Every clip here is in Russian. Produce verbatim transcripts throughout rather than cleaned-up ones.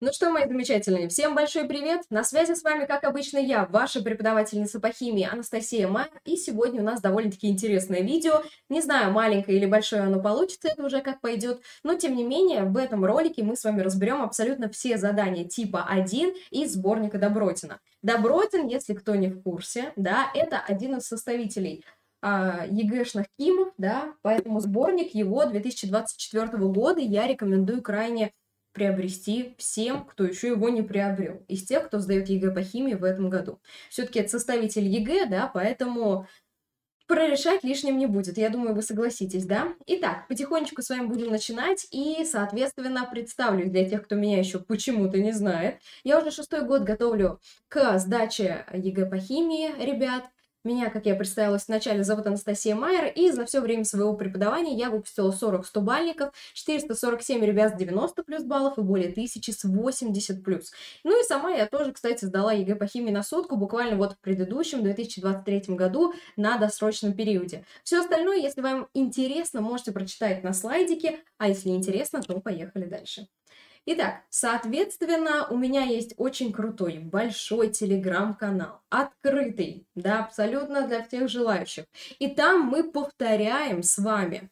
Ну что, мои замечательные, всем большой привет! На связи с вами, как обычно, я, ваша преподавательница по химии Анастасия Майер, и сегодня у нас довольно-таки интересное видео. Не знаю, маленькое или большое оно получится, это уже как пойдет, но тем не менее, в этом ролике мы с вами разберем абсолютно все задания типа один из сборника Добротина. Добротин, если кто не в курсе, да, это один из составителей а, ЕГЭшных КИМов, да, поэтому сборник его две тысячи двадцать четвёртого года я рекомендую крайне приобрести всем, кто еще его не приобрел, из тех, кто сдает ЕГЭ по химии в этом году. Все-таки это составитель ЕГЭ, да, поэтому прорешать лишним не будет. Я думаю, вы согласитесь, да? Итак, потихонечку с вами будем начинать, и, соответственно, представлюсь для тех, кто меня еще почему-то не знает. Я уже шестой год готовлю к сдаче ЕГЭ по химии, ребят. Меня, как я представилась вначале, зовут Анастасия Майер, и за все время своего преподавания я выпустила сорок стобальников, четыреста сорок семь ребят с девяноста плюс баллов и более тысячи с восьмидесяти плюс. Ну и сама я тоже, кстати, сдала ЕГЭ по химии на сотку, буквально вот в предыдущем, две тысячи двадцать третьем году, на досрочном периоде. Все остальное, если вам интересно, можете прочитать на слайдике, а если не интересно, то поехали дальше. Итак, соответственно, у меня есть очень крутой, большой телеграм-канал, открытый, да, абсолютно для всех желающих. И там мы повторяем с вами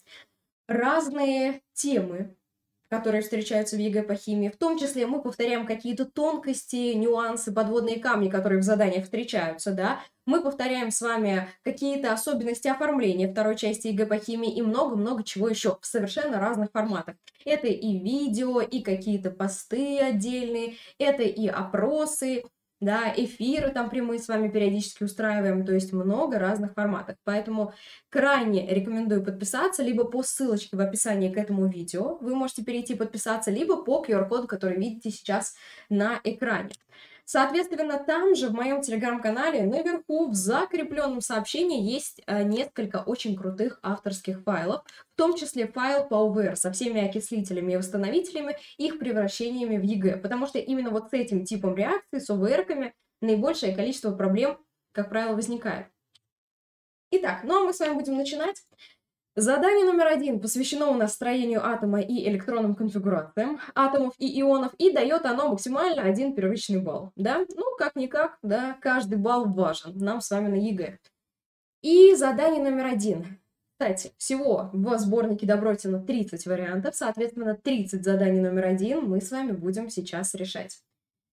разные темы, которые встречаются в ЕГЭ по химии. В том числе мы повторяем какие-то тонкости, нюансы, подводные камни, которые в заданиях встречаются, да. Мы повторяем с вами какие-то особенности оформления второй части ЕГЭ по химии и много-много чего еще в совершенно разных форматах. Это и видео, и какие-то посты отдельные, это и опросы, да, эфиры там прямые с вами периодически устраиваем, то есть много разных форматов. Поэтому крайне рекомендую подписаться либо по ссылочке в описании к этому видео, вы можете перейти подписаться, либо по ку ар коду, который видите сейчас на экране. Соответственно, там же в моем телеграм-канале наверху в закрепленном сообщении есть несколько очень крутых авторских файлов, в том числе файл по о вэ эр со всеми окислителями и восстановителями, их превращениями в ЕГЭ, потому что именно вот с этим типом реакций, с о вэ эр-ками, наибольшее количество проблем, как правило, возникает. Итак, ну а мы с вами будем начинать. Задание номер один посвящено у нас строению атома и электронным конфигурациям атомов и ионов, и дает оно максимально один первичный балл, да? Ну, как-никак, да, каждый балл важен нам с вами на ЕГЭ. И задание номер один. Кстати, всего в сборнике Добротина тридцать вариантов, соответственно, тридцать заданий номер один мы с вами будем сейчас решать.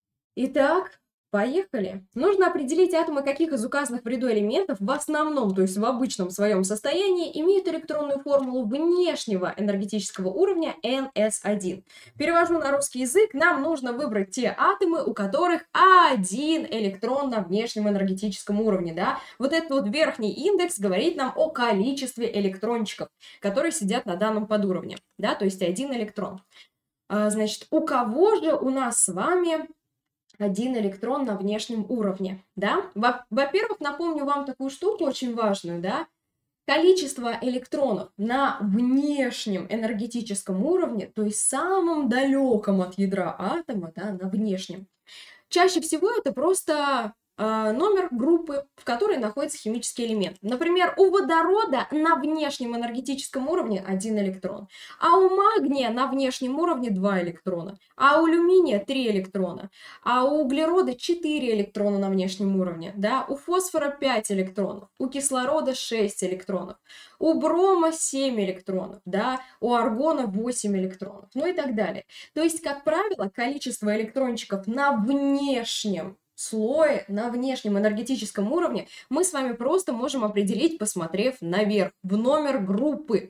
Итак, поехали. Нужно определить атомы каких из указанных в ряду элементов в основном, то есть в обычном своем состоянии, имеют электронную формулу внешнего энергетического уровня эн эс один. Перевожу на русский язык, нам нужно выбрать те атомы, у которых один электрон на внешнем энергетическом уровне, да. Вот этот вот верхний индекс говорит нам о количестве электрончиков, которые сидят на данном подуровне, да, то есть один электрон. Значит, у кого же у нас с вами один электрон на внешнем уровне, да? Во-первых, напомню вам такую штуку очень важную, да? Количество электронов на внешнем энергетическом уровне, то есть самом далеком от ядра атома, да, на внешнем, чаще всего это просто э, номер группы, в которой находится химический элемент. Например, у водорода на внешнем энергетическом уровне один электрон, а у магния на внешнем уровне два электрона, а у алюминия три электрона, а у углерода четыре электрона на внешнем уровне, да, у фосфора пять электронов, у кислорода шесть электронов, у брома семь электронов, да, у аргона восемь электронов, ну и так далее. То есть, как правило, количество электрончиков на внешнем слое, на внешнем энергетическом уровне мы с вами просто можем определить, посмотрев наверх, в номер группы.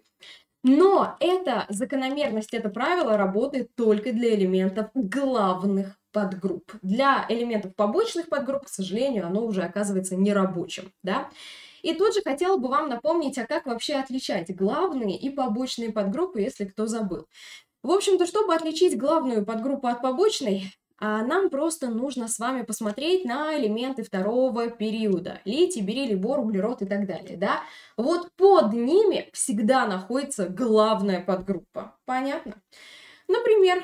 Но эта закономерность, это правило работает только для элементов главных подгрупп. Для элементов побочных подгрупп, к сожалению, оно уже оказывается нерабочим, да? И тут же хотела бы вам напомнить, а как вообще отличать главные и побочные подгруппы, если кто забыл. В общем-то, чтобы отличить главную подгруппу от побочной, нам просто нужно с вами посмотреть на элементы второго периода. Литий, бериллий, бор, углерод и так далее, да? Вот под ними всегда находится главная подгруппа. Понятно? Например,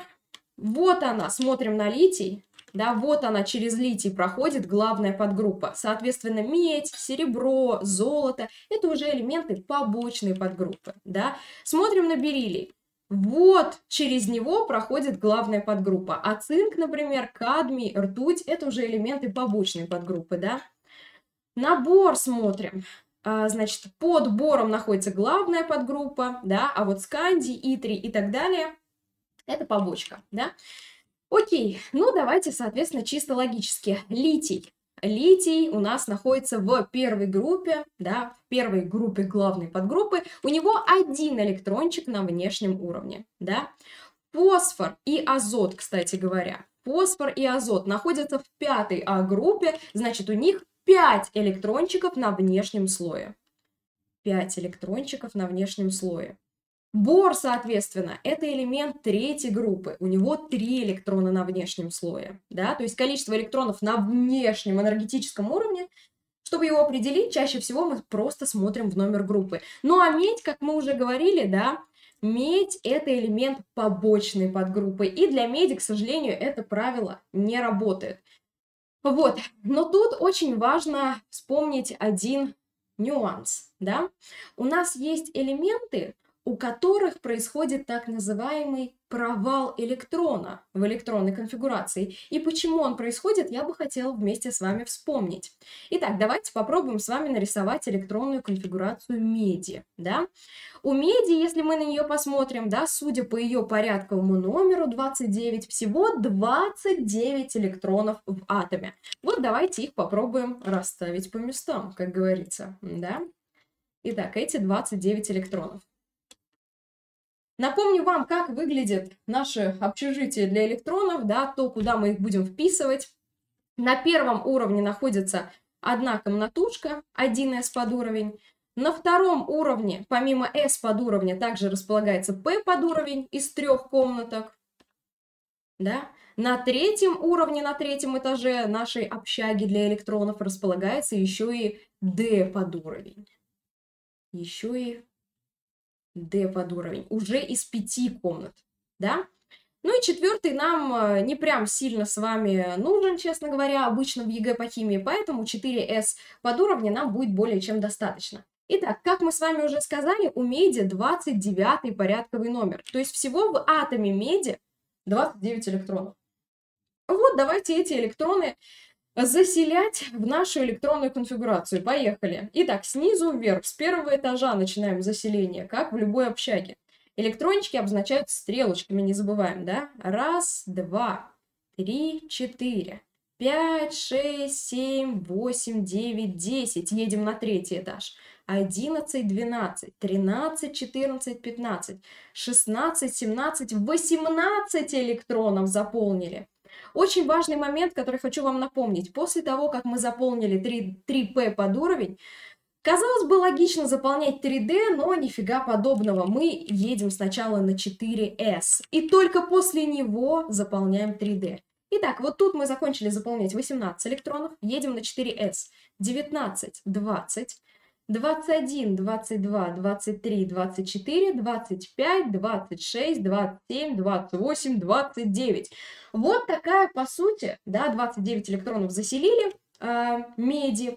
вот она, смотрим на литий. Да, вот она через литий проходит главная подгруппа. Соответственно, медь, серебро, золото – это уже элементы побочной подгруппы. Да? Смотрим на бериллий. Вот через него проходит главная подгруппа. А цинк, например, кадмий, ртуть – это уже элементы побочной подгруппы, да? На бор смотрим. А, значит, под бором находится главная подгруппа, да, а вот скандий, итрий и так далее – это побочка, да? Окей, ну давайте, соответственно, чисто логически. Литий. Литий у нас находится в первой группе, да, в первой группе главной подгруппы. У него один электрончик на внешнем уровне, да. Фосфор и азот, кстати говоря. Фосфор и азот находятся в пятой А-группе, значит, у них пять электрончиков на внешнем слое. пять электрончиков на внешнем слое. Бор, соответственно, это элемент третьей группы. У него три электрона на внешнем слое. Да? То есть количество электронов на внешнем энергетическом уровне, чтобы его определить, чаще всего мы просто смотрим в номер группы. Ну а медь, как мы уже говорили, да, медь это элемент побочной подгруппы. И для меди, к сожалению, это правило не работает. Вот, но тут очень важно вспомнить один нюанс, да. У нас есть элементы, у которых происходит так называемый провал электрона в электронной конфигурации. И почему он происходит, я бы хотела вместе с вами вспомнить. Итак, давайте попробуем с вами нарисовать электронную конфигурацию меди. Да? У меди, если мы на нее посмотрим, да, судя по ее порядковому номеру двадцать девять, всего двадцать девять электронов в атоме. Вот давайте их попробуем расставить по местам, как говорится. Да? Итак, эти двадцать девять электронов. Напомню вам, как выглядит наше общежитие для электронов, да, то, куда мы их будем вписывать. На первом уровне находится одна комнатушка, один эс подуровень. На втором уровне, помимо S подуровня, также располагается P подуровень из трех комнаток. Да? На третьем уровне, на третьем этаже нашей общаги для электронов располагается еще и D подуровень. Еще и D подуровень, уже из пяти комнат, да? Ну и четвертый нам не прям сильно с вами нужен, честно говоря, обычно в ЕГЭ по химии, поэтому четыре эс подуровня нам будет более чем достаточно. Итак, как мы с вами уже сказали, у меди двадцать девятый порядковый номер, то есть всего в атоме меди двадцать девять электронов. Вот давайте эти электроны заселять в нашу электронную конфигурацию. Поехали. Итак, снизу вверх, с первого этажа начинаем заселение, как в любой общаге. Электрончики обозначаются стрелочками, не забываем, да? Раз, два, три, четыре, пять, шесть, семь, восемь, девять, десять. Едем на третий этаж. одиннадцать, двенадцать, тринадцать, четырнадцать, пятнадцать, шестнадцать, семнадцать, восемнадцать электронов заполнили. Очень важный момент, который хочу вам напомнить. После того, как мы заполнили три пэ под уровень, казалось бы, логично заполнять три дэ, но нифига подобного. Мы едем сначала на четыре эс, и только после него заполняем три дэ. Итак, вот тут мы закончили заполнять восемнадцать электронов, едем на четыре эс. девятнадцать, двадцать, двадцать один, двадцать два, двадцать три, двадцать четыре, двадцать пять, двадцать шесть, двадцать семь, двадцать восемь, двадцать девять. Вот такая, по сути, да, двадцать девять электронов заселили э, меди.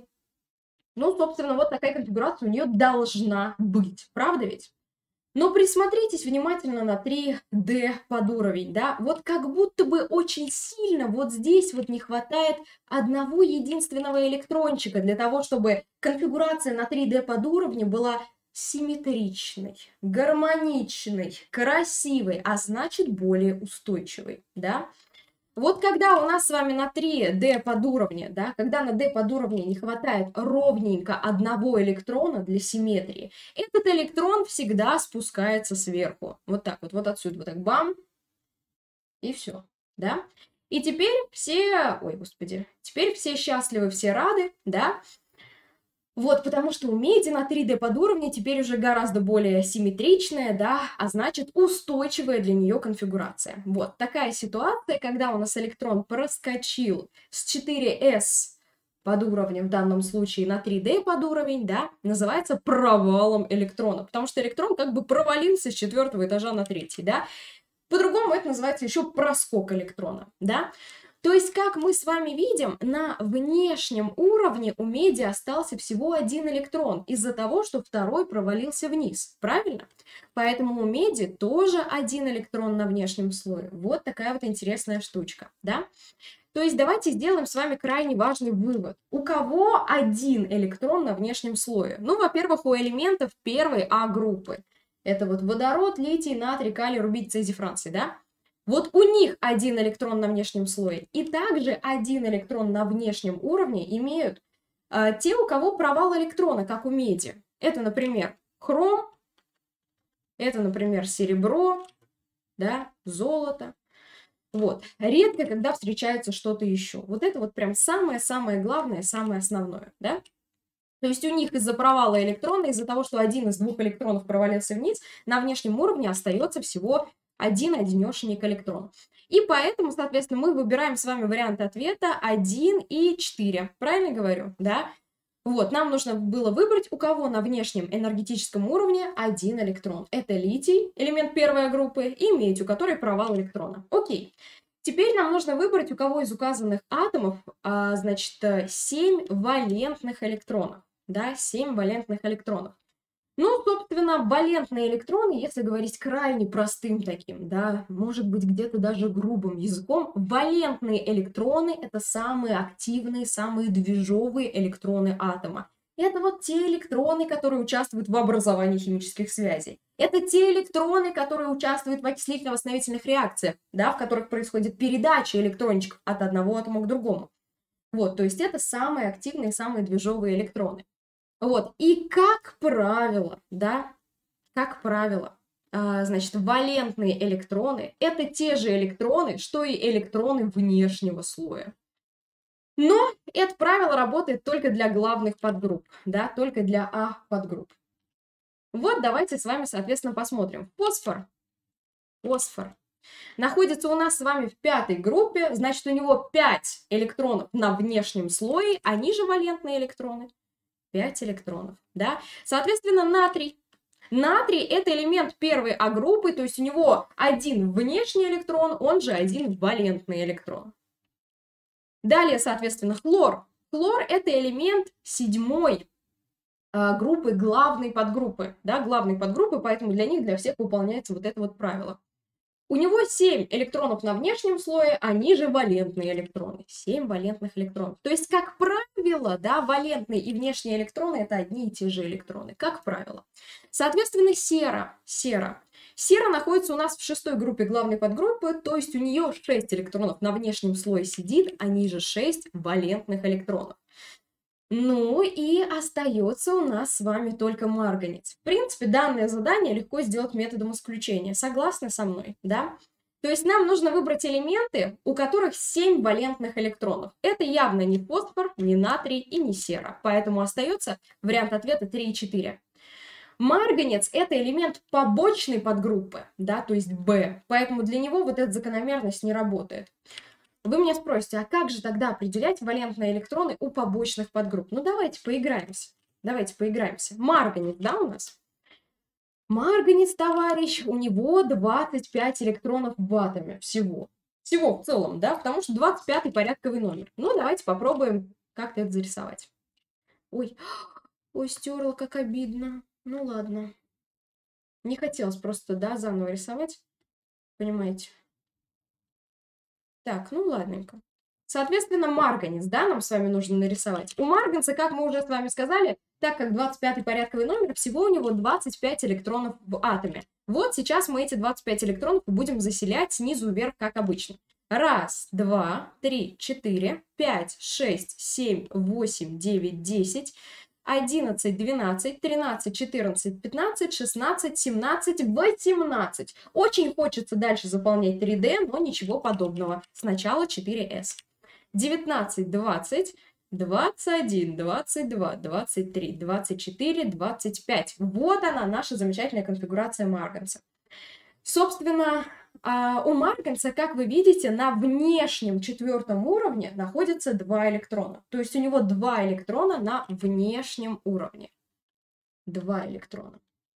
Ну, собственно, вот такая конфигурация у нее должна быть, правда ведь? Но присмотритесь внимательно на три дэ подуровень, да, вот как будто бы очень сильно вот здесь вот не хватает одного единственного электрончика для того, чтобы конфигурация на три дэ подуровне была симметричной, гармоничной, красивой, а значит более устойчивой, да. Вот когда у нас с вами на три дэ подуровне, да, когда на дэ подуровне не хватает ровненько одного электрона для симметрии, этот электрон всегда спускается сверху. Вот так вот, вот отсюда, вот так, бам, и все, да. И теперь все, ой, господи, теперь все счастливы, все рады, да. Вот, потому что у меди на три дэ подуровне теперь уже гораздо более симметричная, да, а значит устойчивая для нее конфигурация. Вот такая ситуация, когда у нас электрон проскочил с четыре эс подуровня в данном случае на три дэ подуровень, да, называется провалом электрона, потому что электрон как бы провалился с четвертого этажа на третий, да. По-другому это называется еще проскок электрона, да. То То есть, как мы с вами видим, на внешнем уровне у меди остался всего один электрон из-за того, что второй провалился вниз, правильно? Поэтому у меди тоже один электрон на внешнем слое. Вот такая вот интересная штучка, да? То есть давайте сделаем с вами крайне важный вывод. У кого один электрон на внешнем слое? Ну, во-первых, у элементов первой А-группы. Это вот водород, литий, натрий, калий, рубидий, цезий, франций, да? Вот у них один электрон на внешнем слое. И также один электрон на внешнем уровне имеют э, те, у кого провал электрона, как у меди. Это, например, хром, это, например, серебро, да, золото. Вот. Редко, когда встречается что-то еще. Вот это вот прям самое-самое главное, самое основное, да? То есть у них из-за провала электрона, из-за того, что один из двух электронов провалился вниз, на внешнем уровне остается всего один одинешенек электрон. И поэтому, соответственно, мы выбираем с вами вариант ответа один и четыре. Правильно говорю? Да? Вот, нам нужно было выбрать, у кого на внешнем энергетическом уровне один электрон. Это литий, элемент первой группы, и медь, у которой провал электрона. Окей. Теперь нам нужно выбрать, у кого из указанных атомов, а, значит, семь валентных электронов. Да, семь валентных электронов. Ну, собственно, валентные электроны, если говорить крайне простым таким, да, может быть, где-то даже грубым языком, валентные электроны – это самые активные, самые движовые электроны атома. Это вот те электроны, которые участвуют в образовании химических связей. Это те электроны, которые участвуют в окислительно-восстановительных реакциях, да, в которых происходит передача электрончиков от одного атома к другому. Вот, то есть это самые активные, самые движовые электроны. Вот, и как правило, да, как правило, а, значит, валентные электроны – это те же электроны, что и электроны внешнего слоя. Но это правило работает только для главных подгрупп, да, только для А-подгрупп. Вот давайте с вами, соответственно, посмотрим. Фосфор, фосфор находится у нас с вами в пятой группе, значит, у него пять электронов на внешнем слое, они же валентные электроны. пять электронов, да. Соответственно, натрий. Натрий – это элемент первой А-группы, то есть у него один внешний электрон, он же один валентный электрон. Далее, соответственно, хлор. Хлор – это элемент седьмой э, группы, главной подгруппы, да, главной подгруппы, поэтому для них, для всех выполняется вот это вот правило. У него семь электронов на внешнем слое, они же валентные электроны. семь валентных электронов. То есть, как правило, да, валентные и внешние электроны – это одни и те же электроны, как правило. Соответственно, сера. Сера. Сера находится у нас в шестой группе главной подгруппы, то есть у нее шесть электронов на внешнем слое сидит, они же шесть валентных электронов. Ну и остается у нас с вами только марганец. В принципе, данное задание легко сделать методом исключения. Согласны со мной, да? То есть нам нужно выбрать элементы, у которых семь валентных электронов. Это явно не фосфор, не натрий и не сера. Поэтому остается вариант ответа три и четыре. Марганец – это элемент побочной подгруппы, да, то есть Б. Поэтому для него вот эта закономерность не работает. Вы меня спросите, а как же тогда определять валентные электроны у побочных подгрупп? Ну, давайте поиграемся. Давайте поиграемся. Марганец, да, у нас? Марганец, товарищ, у него двадцать пять электронов в атоме всего. Всего в целом, да, потому что двадцать пятый порядковый номер. Ну, давайте попробуем как-то это зарисовать. Ой, ой, стерла, как обидно. Ну, ладно. Не хотелось просто, да, заново рисовать. Понимаете? Так, ну ладненько. Соответственно, марганец, да, нам с вами нужно нарисовать. У марганца, как мы уже с вами сказали, так как двадцать пятый порядковый номер, всего у него двадцать пять электронов в атоме. Вот сейчас мы эти двадцать пять электронов будем заселять снизу вверх, как обычно. Раз, два, три, четыре, пять, шесть, семь, восемь, девять, десять, одиннадцать, двенадцать, тринадцать, четырнадцать, пятнадцать, шестнадцать, семнадцать, восемнадцать. Очень хочется дальше заполнять три дэ, но ничего подобного. Сначала четыре эс. девятнадцать, двадцать, двадцать один, двадцать два, двадцать три, двадцать четыре, двадцать пять. Вот она, наша замечательная конфигурация марганца. Собственно, у марганца, как вы видите, на внешнем четвертом уровне находится два электрона. То есть у него два электрона на внешнем уровне. Два электрона.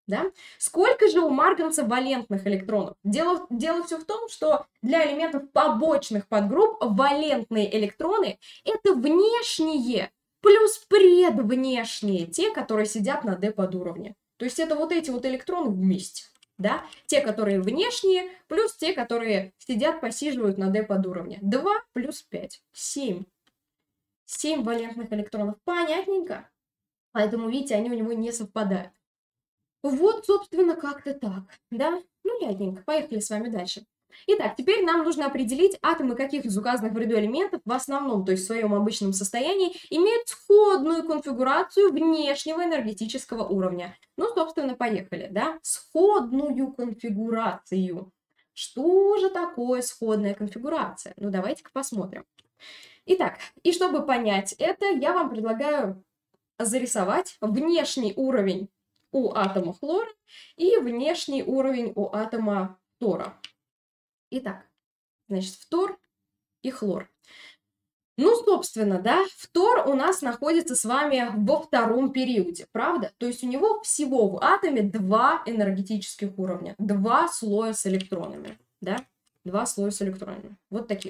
Да? Сколько же у марганца валентных электронов? Дело, дело все в том, что для элементов побочных подгрупп валентные электроны – это внешние плюс предвнешние, те, которые сидят на d подуровне. То есть это вот эти вот электроны вместе. Да? Те, которые внешние, плюс те, которые сидят, посиживают на d подуровне. два плюс пять. семь. семь валентных электронов. Понятненько. Поэтому, видите, они у него не совпадают. Вот, собственно, как-то так, да? Ну, ядненько, поехали с вами дальше. Итак, теперь нам нужно определить, атомы каких из указанных в ряду элементов в основном, то есть в своем обычном состоянии, имеют сходную конфигурацию внешнего энергетического уровня. Ну, собственно, поехали, да? Сходную конфигурацию. Что же такое сходная конфигурация? Ну, давайте-ка посмотрим. Итак, и чтобы понять это, я вам предлагаю зарисовать внешний уровень у атома хлора и внешний уровень у атома фтора. Итак, значит, фтор и хлор. Ну, собственно, да, фтор у нас находится с вами во втором периоде, правда? То есть у него всего в атоме два энергетических уровня, два слоя с электронами, да? Два слоя с электронами, вот таких.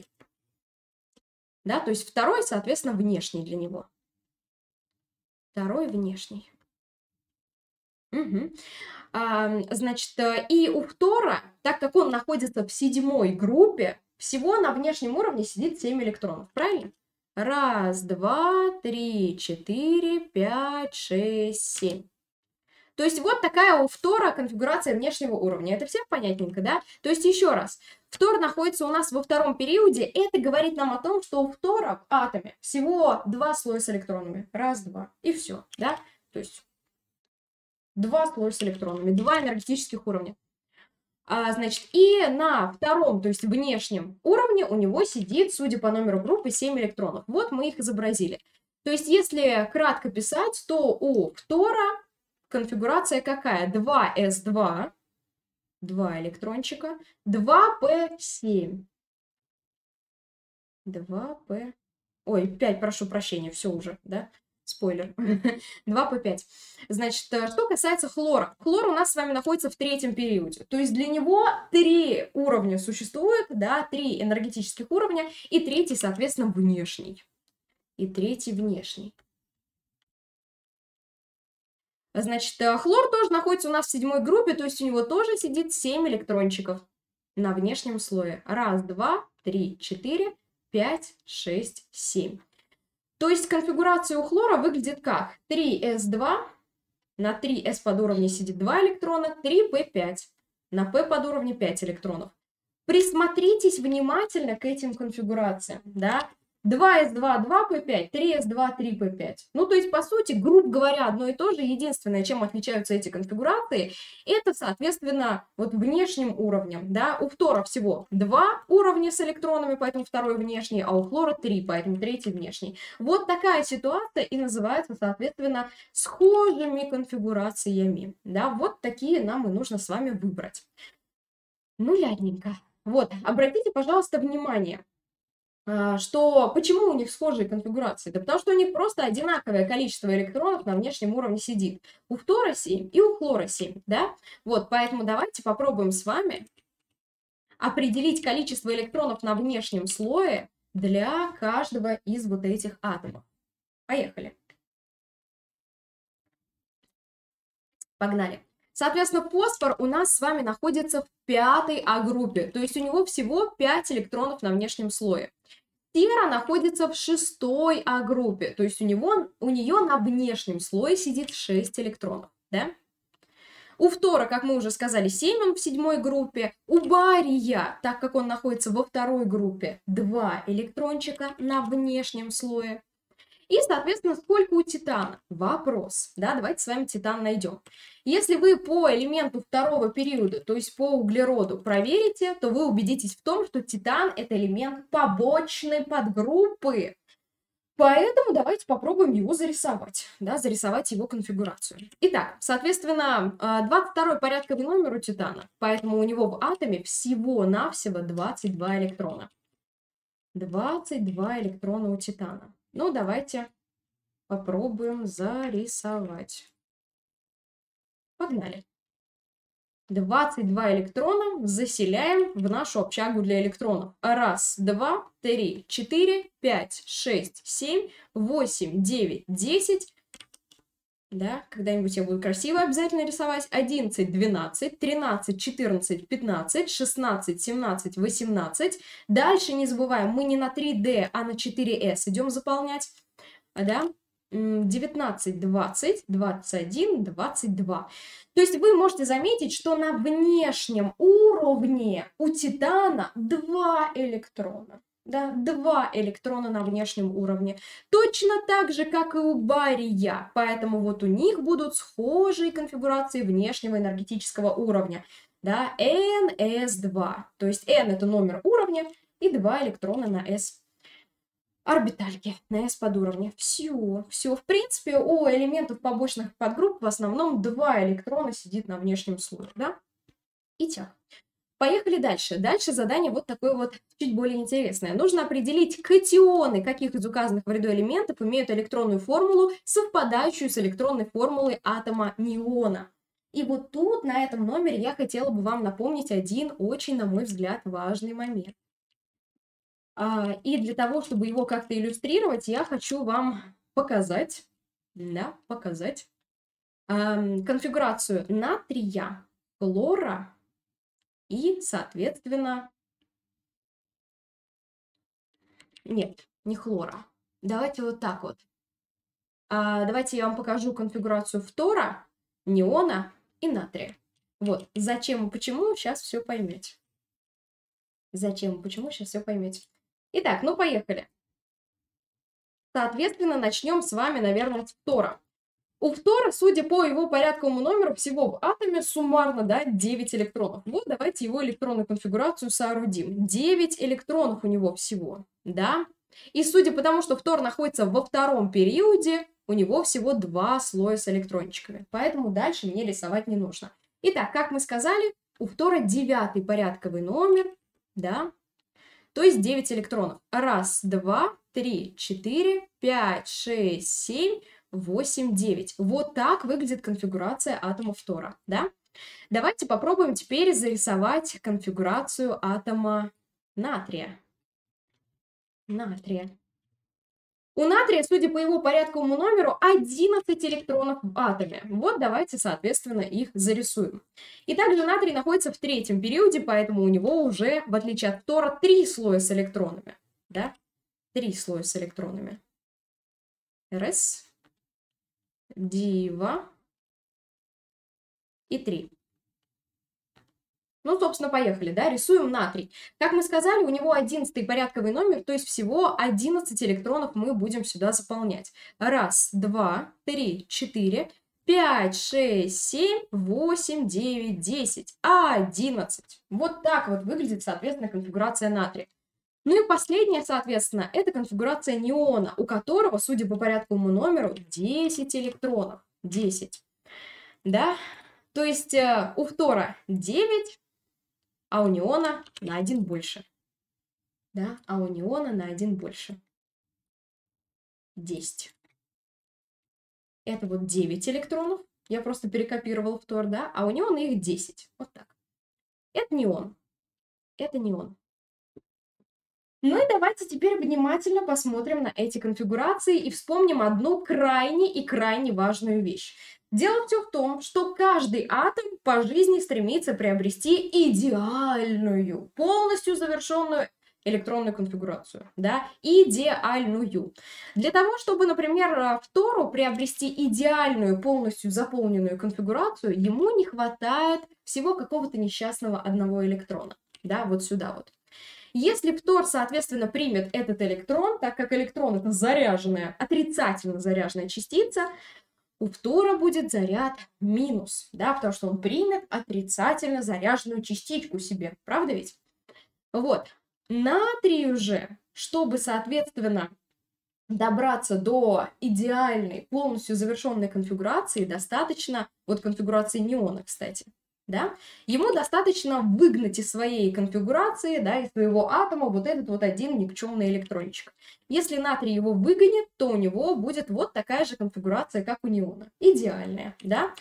Да, то есть второй, соответственно, внешний для него. Второй внешний. Угу. А, значит, и у фтора, так как он находится в седьмой группе, всего на внешнем уровне сидит семь электронов, правильно? Раз, два, три, четыре, пять, шесть, семь. То есть вот такая у фтора конфигурация внешнего уровня. Это всем понятненько, да? То есть еще раз, фтор находится у нас во втором периоде. Это говорит нам о том, что у фтора в атоме всего два слоя с электронами. Раз, два. И все, да? То есть два слоя с электронами, два энергетических уровня. А, значит, и на втором, то есть внешнем уровне у него сидит, судя по номеру группы, семь электронов. Вот мы их изобразили. То есть, если кратко писать, то у фтора конфигурация какая? два эс два, два электрончика, два пэ семь. два пэ... Ой, пять, прошу прощения, все уже, да? Спойлер. два пэ пять. Значит, что касается хлора. Хлор у нас с вами находится в третьем периоде. То есть для него три уровня существует, да, три энергетических уровня, и третий, соответственно, внешний. И третий внешний. Значит, хлор тоже находится у нас в седьмой группе, то есть у него тоже сидит семь электрончиков на внешнем слое. Раз, два, три, четыре, пять, шесть, семь. То есть конфигурация у хлора выглядит как? три эс два, на три эс подуровне сидит два электрона, три пэ пять, на P подуровне пять электронов. Присмотритесь внимательно к этим конфигурациям, да? два эс два, два пэ пять, три эс два, три пэ пять. Ну, то есть, по сути, грубо говоря, одно и то же. Единственное, чем отличаются эти конфигурации, это, соответственно, вот внешним уровнем, да. У фтора всего два уровня с электронами, поэтому второй внешний, а у хлора три, поэтому третий внешний. Вот такая ситуация и называется, соответственно, схожими конфигурациями, да. Вот такие нам и нужно с вами выбрать. Ну, ладненько. Вот, обратите, пожалуйста, внимание, что почему у них схожие конфигурации? Да потому что у них просто одинаковое количество электронов на внешнем уровне сидит. У фтора семь и у хлора семь, да? Вот, поэтому давайте попробуем с вами определить количество электронов на внешнем слое для каждого из вот этих атомов. Поехали. Погнали. Соответственно, фосфор у нас с вами находится в пятой А-группе, то есть у него всего пять электронов на внешнем слое. Сера находится в шестой А-группе, то есть у, него, у нее на внешнем слое сидит шесть электронов, да? У фтора, как мы уже сказали, семь, он в седьмой группе. У бария, так как он находится во второй группе, два электрончика на внешнем слое. И, соответственно, сколько у титана? Вопрос. Да, давайте с вами титан найдем. Если вы по элементу второго периода, то есть по углероду, проверите, то вы убедитесь в том, что титан – это элемент побочной подгруппы. Поэтому давайте попробуем его зарисовать, да, зарисовать его конфигурацию. Итак, соответственно, двадцать второй порядковый номер у титана, поэтому у него в атоме всего-навсего двадцать два электрона. двадцать два электрона у титана. Ну, давайте попробуем зарисовать. Погнали. двадцать два электрона заселяем в нашу общагу для электронов. Раз, два, три, четыре, пять, шесть, семь, восемь, девять, десять. Да, когда-нибудь я буду красиво обязательно рисовать. одиннадцать, двенадцать, тринадцать, четырнадцать, пятнадцать, шестнадцать, семнадцать, восемнадцать. Дальше не забываем, мы не на три дэ, а на четыре эс идем заполнять. Да? девятнадцать, двадцать, двадцать один, двадцать два. То есть вы можете заметить, что на внешнем уровне у титана два электрона. Да, два электрона на внешнем уровне. Точно так же, как и у бария. Поэтому вот у них будут схожие конфигурации внешнего энергетического уровня. Да, эн эс два. То есть N это номер уровня и два электрона на S орбитальки, на S подуровне. Все, все. В принципе, у элементов побочных подгрупп в основном два электрона сидит на внешнем слое. Да? Итак. Поехали дальше. Дальше задание вот такое вот чуть более интересное. Нужно определить катионы, каких из указанных в ряду элементов имеют электронную формулу, совпадающую с электронной формулой атома неона. И вот тут, на этом номере, я хотела бы вам напомнить один очень, на мой взгляд, важный момент. А, и для того, чтобы его как-то иллюстрировать, я хочу вам показать, да, показать а, конфигурацию натрия, хлора, и, соответственно, нет, не хлора. Давайте вот так вот. А, давайте я вам покажу конфигурацию фтора, неона и натрия. Вот, зачем и почему, сейчас все поймете. Зачем и почему, сейчас все поймете. Итак, ну поехали. Соответственно, начнем с вами, наверное, с фтора. У фтора, судя по его порядковому номеру, всего в атоме суммарно, да, девять электронов. Вот давайте его электронную конфигурацию соорудим. девять электронов у него всего, да. И судя по тому, что фтор находится во втором периоде, у него всего два слоя с электрончиками. Поэтому дальше мне рисовать не нужно. Итак, как мы сказали, у фтора девятый порядковый номер, да, то есть девять электронов. Раз, два, три, четыре, пять, шесть, семь, восемь, девять. Вот так выглядит конфигурация атома фтора, да? Давайте попробуем теперь зарисовать конфигурацию атома натрия. Натрия. У натрия, судя по его порядковому номеру, одиннадцать электронов в атоме. Вот давайте, соответственно, их зарисуем. И также натрий находится в третьем периоде, поэтому у него уже, в отличие от фтора, три слоя с электронами. Да? Три слоя с электронами. Раз. Два и три. Ну, собственно, поехали, да, рисуем натрий. Как мы сказали, у него одиннадцатый порядковый номер, то есть всего одиннадцать электронов мы будем сюда заполнять. Раз, два, три, четыре, пять, шесть, семь, восемь, девять, десять, одиннадцать. Вот так вот выглядит, соответственно, конфигурация натрия. Ну и последняя, соответственно, это конфигурация неона, у которого, судя по порядковому номеру, десять электронов. десять. Да? То есть э, у фтора девять, а у неона на один больше. Да? А у неона на один больше. десять. Это вот девять электронов. Я просто перекопировала фтор, да? А у неона их десять. Вот так. Это неон. Это неон. Ну и давайте теперь внимательно посмотрим на эти конфигурации и вспомним одну крайне и крайне важную вещь. Дело все в том, что каждый атом по жизни стремится приобрести идеальную, полностью завершенную электронную конфигурацию. Да? Идеальную. Для того, чтобы, например, фтору приобрести идеальную, полностью заполненную конфигурацию, ему не хватает всего какого-то несчастного одного электрона. Да, вот сюда вот. Если фтор, соответственно, примет этот электрон, так как электрон — это заряженная, отрицательно заряженная частица, у фтора будет заряд минус, да, потому что он примет отрицательно заряженную частичку себе, правда ведь? Вот. Натрию же, чтобы, соответственно, добраться до идеальной, полностью завершенной конфигурации, достаточно, вот конфигурации неона, кстати, да, ему достаточно выгнать из своей конфигурации, да, из своего атома вот этот вот один никчемный электрончик. Если натрий его выгонит, то у него будет вот такая же конфигурация, как у неона. Идеальная, да.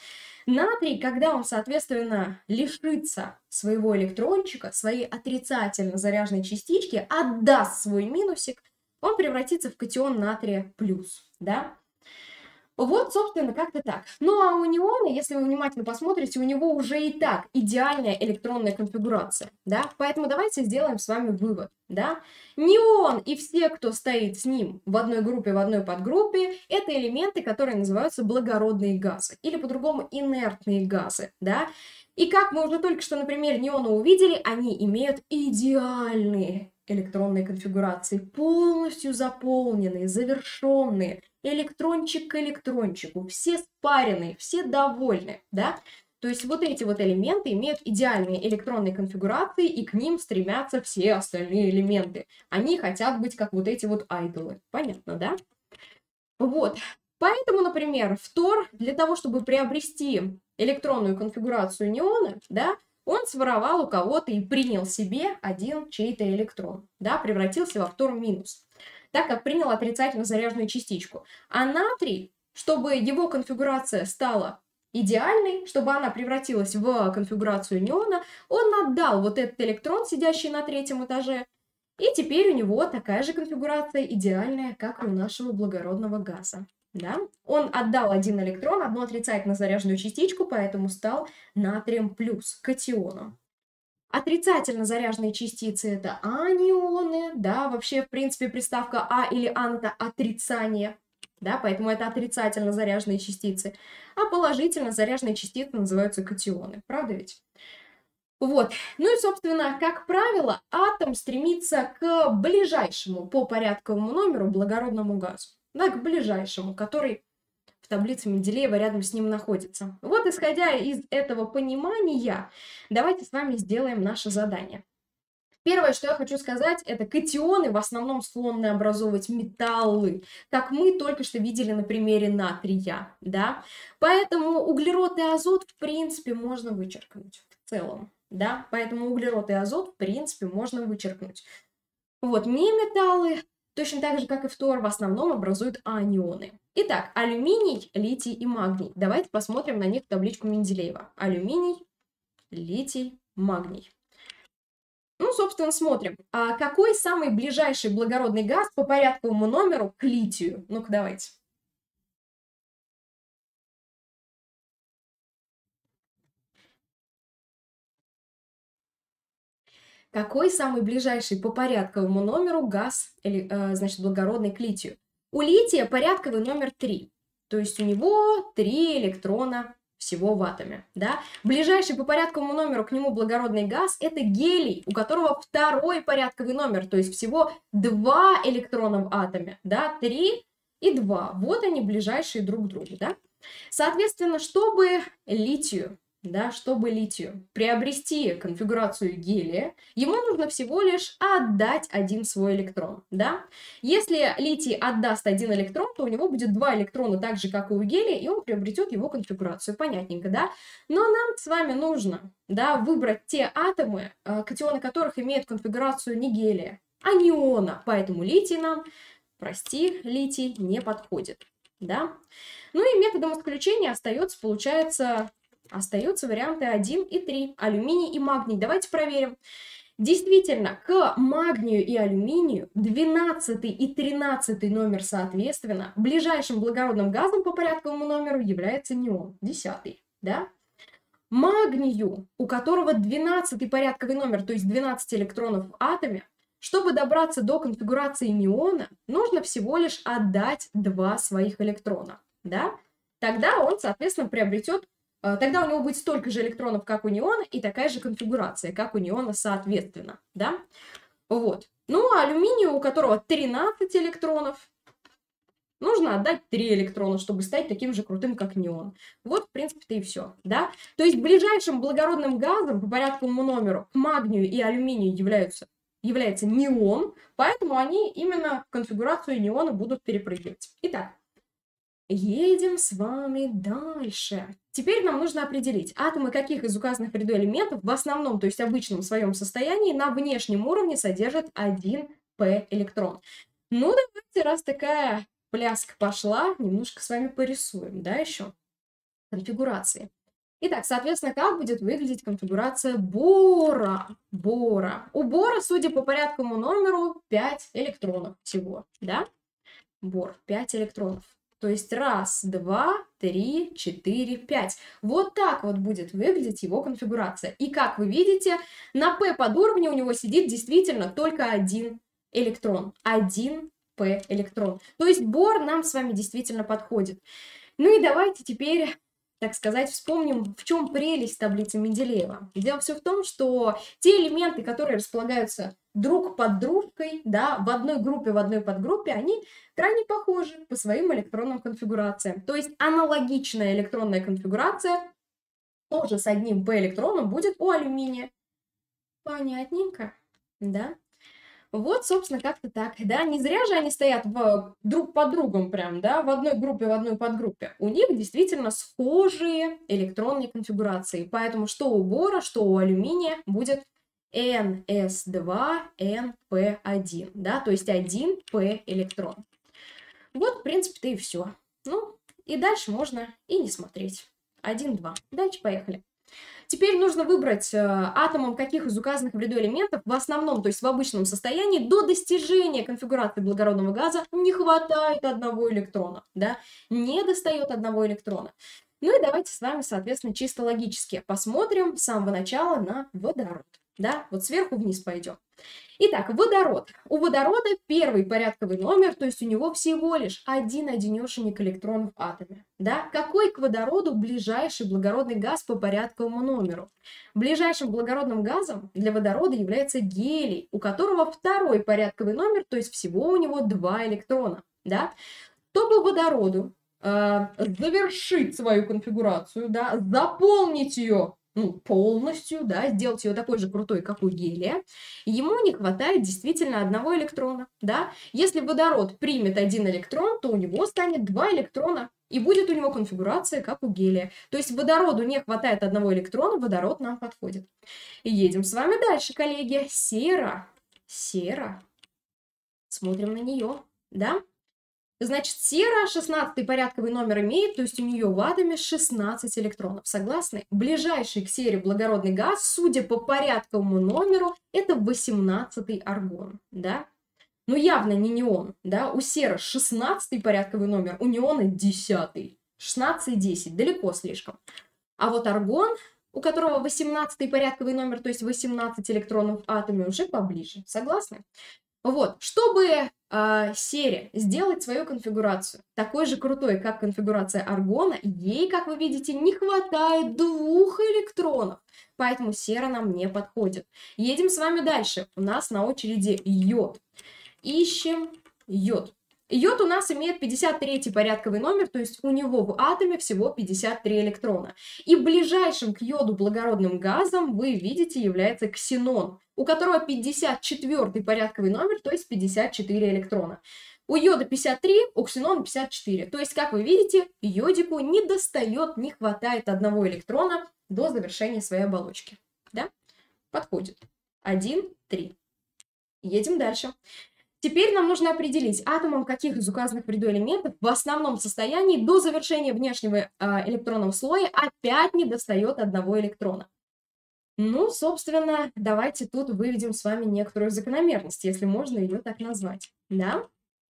Натрий, когда он, соответственно, лишится своего электрончика, своей отрицательно заряженной частички, отдаст свой минусик, он превратится в катион натрия плюс, да? Вот, собственно, как-то так. Ну, а у неона, если вы внимательно посмотрите, у него уже и так идеальная электронная конфигурация, да? Поэтому давайте сделаем с вами вывод, да? Неон и все, кто стоит с ним в одной группе, в одной подгруппе, это элементы, которые называются благородные газы, или по-другому инертные газы, да? И как мы уже только что на примере неона увидели, они имеют идеальные электронные конфигурации, полностью заполненные, завершенные, электрончик к электрончику, все спаренные, все довольны, да? То есть вот эти вот элементы имеют идеальные электронные конфигурации, и к ним стремятся все остальные элементы. Они хотят быть как вот эти вот айдолы. Понятно, да? Вот. Поэтому, например, фтор для того, чтобы приобрести электронную конфигурацию неона, да, он своровал у кого-то и принял себе один чей-то электрон, да, превратился во фтор минус, так как принял отрицательно заряженную частичку. А натрий, чтобы его конфигурация стала идеальной, чтобы она превратилась в конфигурацию неона, он отдал вот этот электрон, сидящий на третьем этаже, и теперь у него такая же конфигурация идеальная, как и у нашего благородного газа. Да? Он отдал один электрон, одну отрицательно заряженную частичку, поэтому стал натрием плюс, катионом. Отрицательно заряженные частицы – это анионы, да, вообще, в принципе, приставка А или ан – это отрицание, да, поэтому это отрицательно заряженные частицы, а положительно заряженные частицы называются катионы, правда ведь? Вот, ну и, собственно, как правило, атом стремится к ближайшему по порядковому номеру благородному газу, да, к ближайшему, который в таблице Менделеева рядом с ним находится. Вот, исходя из этого понимания, давайте с вами сделаем наше задание. Первое, что я хочу сказать, это катионы в основном склонны образовывать металлы, как мы только что видели на примере натрия, да. Поэтому углерод и азот, в принципе, можно вычеркнуть в целом, да. Поэтому углерод и азот, в принципе, можно вычеркнуть. Вот, неметаллы, точно так же, как и фтор, в основном образуют анионы. Итак, алюминий, литий и магний. Давайте посмотрим на них табличку Менделеева. Алюминий, литий, магний. Ну, собственно, смотрим. А какой самый ближайший благородный газ по порядковому номеру к литию? Ну-ка, давайте. Какой самый ближайший по порядковому номеру газ, или, э, значит, благородный к литию? У лития порядковый номер три. То есть у него три электрона всего в атоме, да? Ближайший по порядковому номеру к нему благородный газ – это гелий, у которого второй порядковый номер, то есть всего два электрона в атоме, да? три и два. Вот они ближайшие друг к другу, да? Соответственно, чтобы литию, да, чтобы литию приобрести конфигурацию гелия, ему нужно всего лишь отдать один свой электрон, да. Если литий отдаст один электрон, то у него будет два электрона, так же, как и у гелия, и он приобретет его конфигурацию, понятненько, да. Но нам с вами нужно, да, выбрать те атомы, катионы которых имеют конфигурацию не гелия, а неона, поэтому литий нам, прости, литий не подходит, да. Ну и методом исключения остается, получается... Остаются варианты один и три, алюминий и магний. Давайте проверим. Действительно, к магнию и алюминию двенадцатый и тринадцатый номер соответственно, ближайшим благородным газом по порядковому номеру является неон, десятый, да? Магнию, у которого двенадцатый порядковый номер, то есть двенадцать электронов в атоме, чтобы добраться до конфигурации неона, нужно всего лишь отдать два своих электрона, да? Тогда он, соответственно, приобретет Тогда у него будет столько же электронов, как у неона, и такая же конфигурация, как у неона, соответственно, да? Вот. Ну, а алюминию, у которого тринадцать электронов, нужно отдать три электрона, чтобы стать таким же крутым, как неон. Вот, в принципе-то и все, да? То есть ближайшим благородным газом по порядковому номеру к магнию и алюминию являются, является неон, поэтому они именно в конфигурацию неона будут перепрыгивать. Итак. Едем с вами дальше. Теперь нам нужно определить, атомы каких из указанных в ряду элементов в основном, то есть обычном своем состоянии, на внешнем уровне содержат один пэ электрон. Ну, давайте, раз такая пляска пошла, немножко с вами порисуем, да, еще конфигурации. Итак, соответственно, как будет выглядеть конфигурация бора? Бора. У бора, судя по порядковому номеру, пять электронов всего, да? Бор, пять электронов. То есть раз, два, три, четыре, пять. Вот так вот будет выглядеть его конфигурация. И как вы видите, на P подуровне у него сидит действительно только один электрон. Один P электрон. То есть бор нам с вами действительно подходит. Ну и давайте теперь, так сказать, вспомним, в чем прелесть таблицы Менделеева. Дело все в том, что те элементы, которые располагаются друг под дружкой, да, в одной группе, в одной подгруппе, они крайне похожи по своим электронным конфигурациям. То есть аналогичная электронная конфигурация тоже с одним P-электроном будет у алюминия. Понятненько, да? Вот, собственно, как-то так, да, не зря же они стоят в, друг под другом прям, да, в одной группе, в одной подгруппе. У них действительно схожие электронные конфигурации, поэтому что у бора, что у алюминия будет эн эс два эн пэ один, да, то есть один P электрон. Вот, в принципе-то и все. Ну, и дальше можно и не смотреть. один, два. Дальше поехали. Теперь нужно выбрать э, атомом каких из указанных в ряду элементов в основном, то есть в обычном состоянии, до достижения конфигурации благородного газа не хватает одного электрона, да, не достает одного электрона. Ну и давайте с вами, соответственно, чисто логически посмотрим с самого начала на водород, да, вот сверху вниз пойдем. Итак, водород. У водорода первый порядковый номер, то есть у него всего лишь один одинешенек электронов в атоме. Да? Какой к водороду ближайший благородный газ по порядковому номеру? Ближайшим благородным газом для водорода является гелий, у которого второй порядковый номер, то есть всего у него два электрона. Да? Чтобы водороду э, завершить свою конфигурацию, да, заполнить ее, ну, полностью, да, сделать ее такой же крутой, как у гелия, ему не хватает действительно одного электрона, да. Если водород примет один электрон, то у него станет два электрона, и будет у него конфигурация, как у гелия. То есть водороду не хватает одного электрона, водород нам подходит. И едем с вами дальше, коллеги. Сера. Сера. Смотрим на нее, да. Значит, сера шестнадцатый порядковый номер имеет, то есть у нее в атоме шестнадцать электронов. Согласны? Ближайший к сере благородный газ, судя по порядковому номеру, это восемнадцатый аргон, да? Ну, явно не неон, да? У серы шестнадцатый порядковый номер, у неона десятый. шестнадцать и десять, далеко слишком. А вот аргон, у которого восемнадцатый порядковый номер, то есть восемнадцать электронов в атоме, уже поближе. Согласны? Вот, чтобы э, сере сделать свою конфигурацию, такой же крутой, как конфигурация аргона, ей, как вы видите, не хватает двух электронов, поэтому сера нам не подходит. Едем с вами дальше. У нас на очереди йод. Ищем йод. Йод у нас имеет пятьдесят третий порядковый номер, то есть у него в атоме всего пятьдесят три электрона. И ближайшим к йоду благородным газом, вы видите, является ксенон, у которого пятьдесят четвёртый порядковый номер, то есть пятьдесят четыре электрона. У йода пятьдесят три, у ксенона пятьдесят четыре. То есть, как вы видите, йодику не достает, не хватает одного электрона до завершения своей оболочки. Да? Подходит. один, три. Едем дальше. Теперь нам нужно определить, атомом каких из указанных в ряду элементов в основном состоянии до завершения внешнего э, электронного слоя опять не достает одного электрона. Ну, собственно, давайте тут выведем с вами некоторую закономерность, если можно ее так назвать. Да?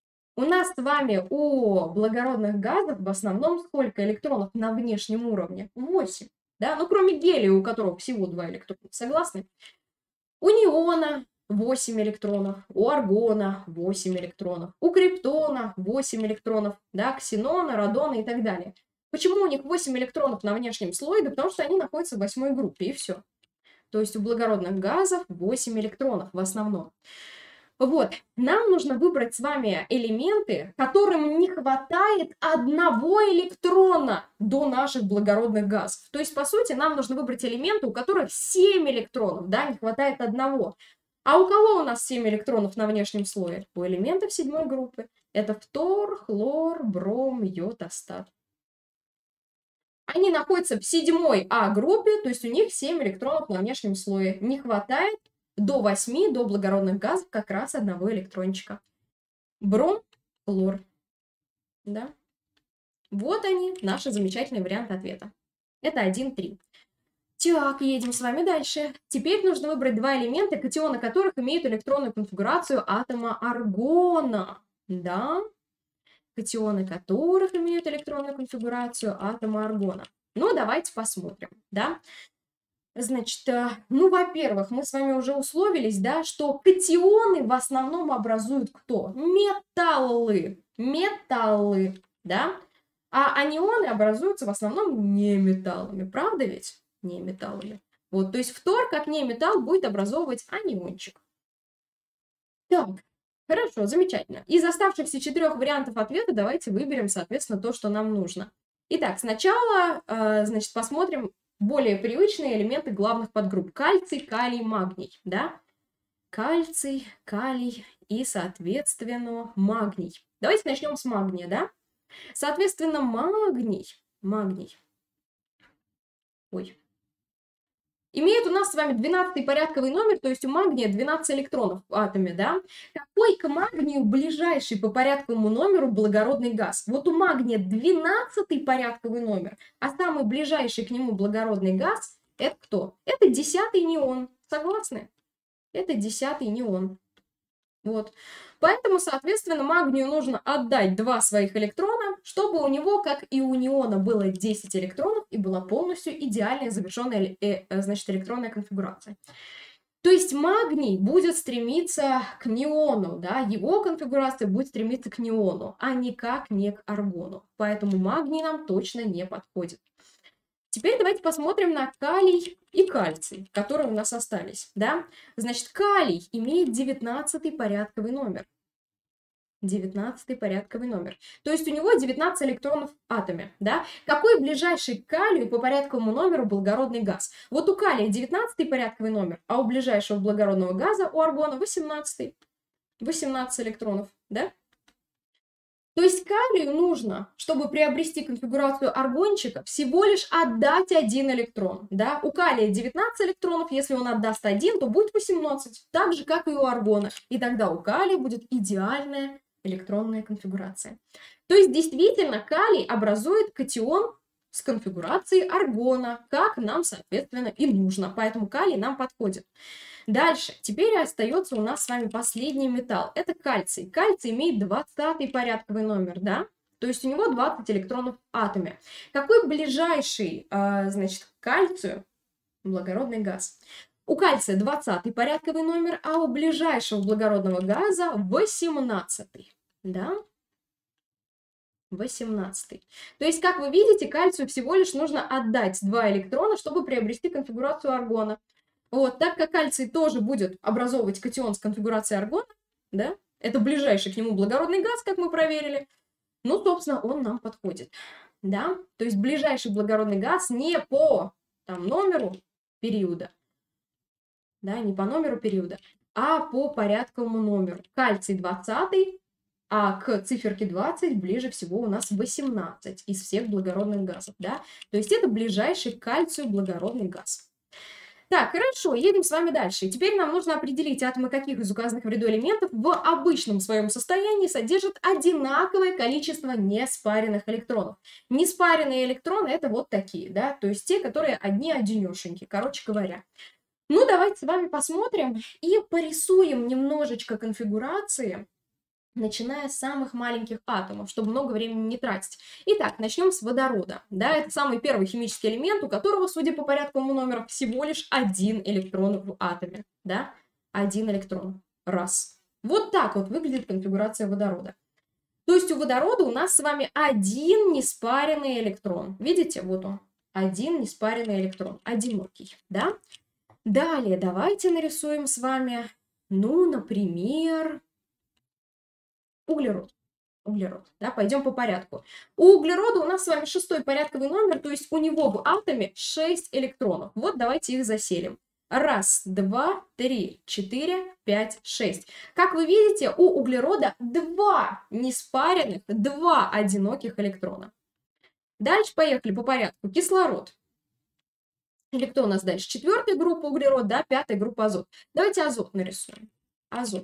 У нас с вами у благородных газов в основном сколько электронов на внешнем уровне? восемь. Да? Ну, кроме гелия, у которого всего два электрона. Согласны? У неона восемь электронов, у аргона восемь электронов, у криптона восемь электронов, да, ксенона, радона и так далее. Почему у них восемь электронов на внешнем слое? Да потому что они находятся в восьмой группе, и все. То есть у благородных газов восемь электронов в основном. Вот, нам нужно выбрать с вами элементы, которым не хватает одного электрона до наших благородных газов. То есть, по сути, нам нужно выбрать элементы, у которых семь электронов, да, не хватает одного. А у кого у нас семь электронов на внешнем слое? У элементов седьмой группы. Это фтор, хлор, бром, йод, астат. Они находятся в седьмой А группе, то есть у них семь электронов на внешнем слое. Не хватает до восьми, до благородных газов, как раз одного электрончика. Бром, хлор. Да? Вот они, наши замечательные варианты ответа. Это один, три. Так, едем с вами дальше. Теперь нужно выбрать два элемента, катионы которых имеют электронную конфигурацию атома аргона. Да, катионы которых имеют электронную конфигурацию атома аргона. Ну, давайте посмотрим, да. Значит, э, ну, во-первых, мы с вами уже условились, да, что катионы в основном образуют кто? Металлы. Металлы, да. А анионы образуются в основном не металлами, правда ведь? Не металлами. Вот, то есть фтор, как не металл, будет образовывать аниончик. Так, хорошо, замечательно. Из оставшихся четырех вариантов ответа давайте выберем, соответственно, то, что нам нужно. Итак, сначала, э, значит, посмотрим более привычные элементы главных подгрупп. Кальций, калий, магний, да? Кальций, калий и, соответственно, магний. Давайте начнем с магния, да? Соответственно, магний, магний, ой, имеет у нас с вами двенадцатый порядковый номер, то есть у магния двенадцать электронов в атоме, да? Какой к магнию ближайший по порядковому номеру благородный газ? Вот у магния двенадцатый порядковый номер, а самый ближайший к нему благородный газ – это кто? Это десятый неон. Согласны? Это десятый неон. Вот. Поэтому, соответственно, магнию нужно отдать два своих электрона, чтобы у него, как и у неона, было десять электронов и была полностью идеальная завершенная, э, э, значит, электронная конфигурация. То есть магний будет стремиться к неону, да, его конфигурация будет стремиться к неону, а никак не к аргону. Поэтому магний нам точно не подходит. Теперь давайте посмотрим на калий и кальций, которые у нас остались, да. Значит, калий имеет девятнадцатый порядковый номер. девятнадцатый порядковый номер. То есть у него девятнадцать электронов в атоме, да. Какой ближайший к калию по порядковому номеру благородный газ? Вот у калия девятнадцатый порядковый номер, а у ближайшего благородного газа, у аргона, восемнадцатый. восемнадцать электронов, да. То есть калию нужно, чтобы приобрести конфигурацию аргончика, всего лишь отдать один электрон. Да? У калия девятнадцать электронов, если он отдаст один, то будет восемнадцать, так же, как и у аргона. И тогда у калия будет идеальная электронная конфигурация. То есть действительно калий образует катион с конфигурацией аргона, как нам, соответственно, и нужно. Поэтому калий нам подходит. Дальше, теперь остается у нас с вами последний металл. Это кальций. Кальций имеет двадцатый порядковый номер, да? То есть у него двадцать электронов в атоме. Какой ближайший, э, значит, к кальцию благородный газ? У кальция двадцатый порядковый номер, а у ближайшего благородного газа восемнадцатый, да? восемнадцатый. То есть, как вы видите, кальцию всего лишь нужно отдать два электрона, чтобы приобрести конфигурацию аргона. Вот, так как кальций тоже будет образовывать катион с конфигурацией аргона, да, это ближайший к нему благородный газ, как мы проверили, ну, собственно, он нам подходит, да, то есть ближайший благородный газ не по там, номеру периода, да, не по номеру периода, а по порядковому номеру. Кальций двадцатый, а к циферке двадцать ближе всего у нас восемнадцать из всех благородных газов, да, то есть это ближайший к кальцию благородный газ. Так, хорошо, едем с вами дальше. Теперь нам нужно определить, атомы каких из указанных в ряду элементов в обычном своем состоянии содержат одинаковое количество неспаренных электронов. Неспаренные электроны – это вот такие, да, то есть те, которые одни-одинешеньки, короче говоря. Ну, давайте с вами посмотрим и порисуем немножечко конфигурации, начиная с самых маленьких атомов, чтобы много времени не тратить. Итак, начнем с водорода. Да, это самый первый химический элемент, у которого, судя по порядковому номеру, всего лишь один электрон в атоме. Да, один электрон. Раз. Вот так вот выглядит конфигурация водорода. То есть у водорода у нас с вами один неспаренный электрон. Видите, вот он. Один неспаренный электрон. Одинокий. Да? Далее давайте нарисуем с вами, ну, например... Углерод. Углерод, да, пойдем по порядку. У углерода у нас с вами шестой порядковый номер, то есть у него в атоме шесть электронов. Вот давайте их заселим. Раз, два, три, четыре, пять, шесть. Как вы видите, у углерода два неспаренных, два одиноких электрона. Дальше поехали по порядку. Кислород. Или кто у нас дальше? Четвертая группа углерод, да, пятая группа азот. Давайте азот нарисуем. Азот.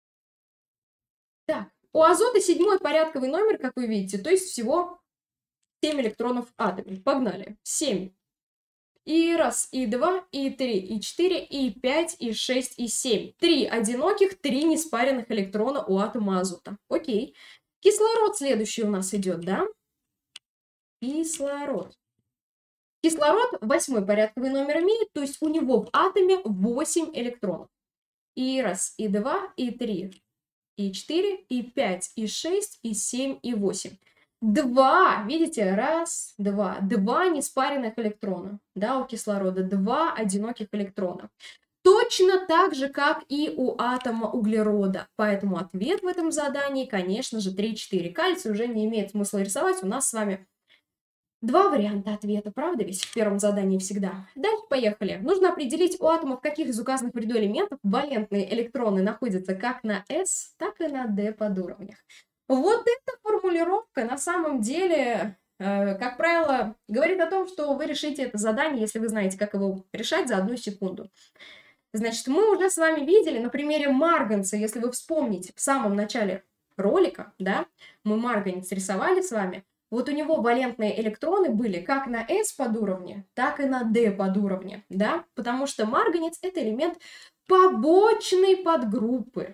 Так, у азота седьмой порядковый номер, как вы видите, то есть всего семь электронов в атоме. Погнали. семь. И раз, и два, и три, и четыре, и пять, и шесть, и семь. Три одиноких, три неспаренных электрона у атома азота. Окей. Кислород следующий у нас идет, да? Кислород. Кислород восьмой порядковый номер имеет, то есть у него в атоме восемь электронов. И раз, и два, и три, и четыре, и пять, и шесть, и семь, и восемь. Два, видите, раз, два, два неспаренных электрона, да, у кислорода, два одиноких электрона. Точно так же, как и у атома углерода. Поэтому ответ в этом задании, конечно же, три-четыре. Кальций уже не имеет смысла рисовать, у нас с вами два варианта ответа, правда ведь, в первом задании всегда. Дальше поехали. Нужно определить, у атомов каких из указанных в ряду элементов валентные электроны находятся как на S, так и на D подуровнях. Вот эта формулировка на самом деле, э, как правило, говорит о том, что вы решите это задание, если вы знаете, как его решать, за одну секунду. Значит, мы уже с вами видели на примере марганца, если вы вспомните, в самом начале ролика, да, мы марганец рисовали с вами. Вот у него валентные электроны были как на S подуровне, так и на D подуровне, да, потому что марганец – это элемент побочной подгруппы,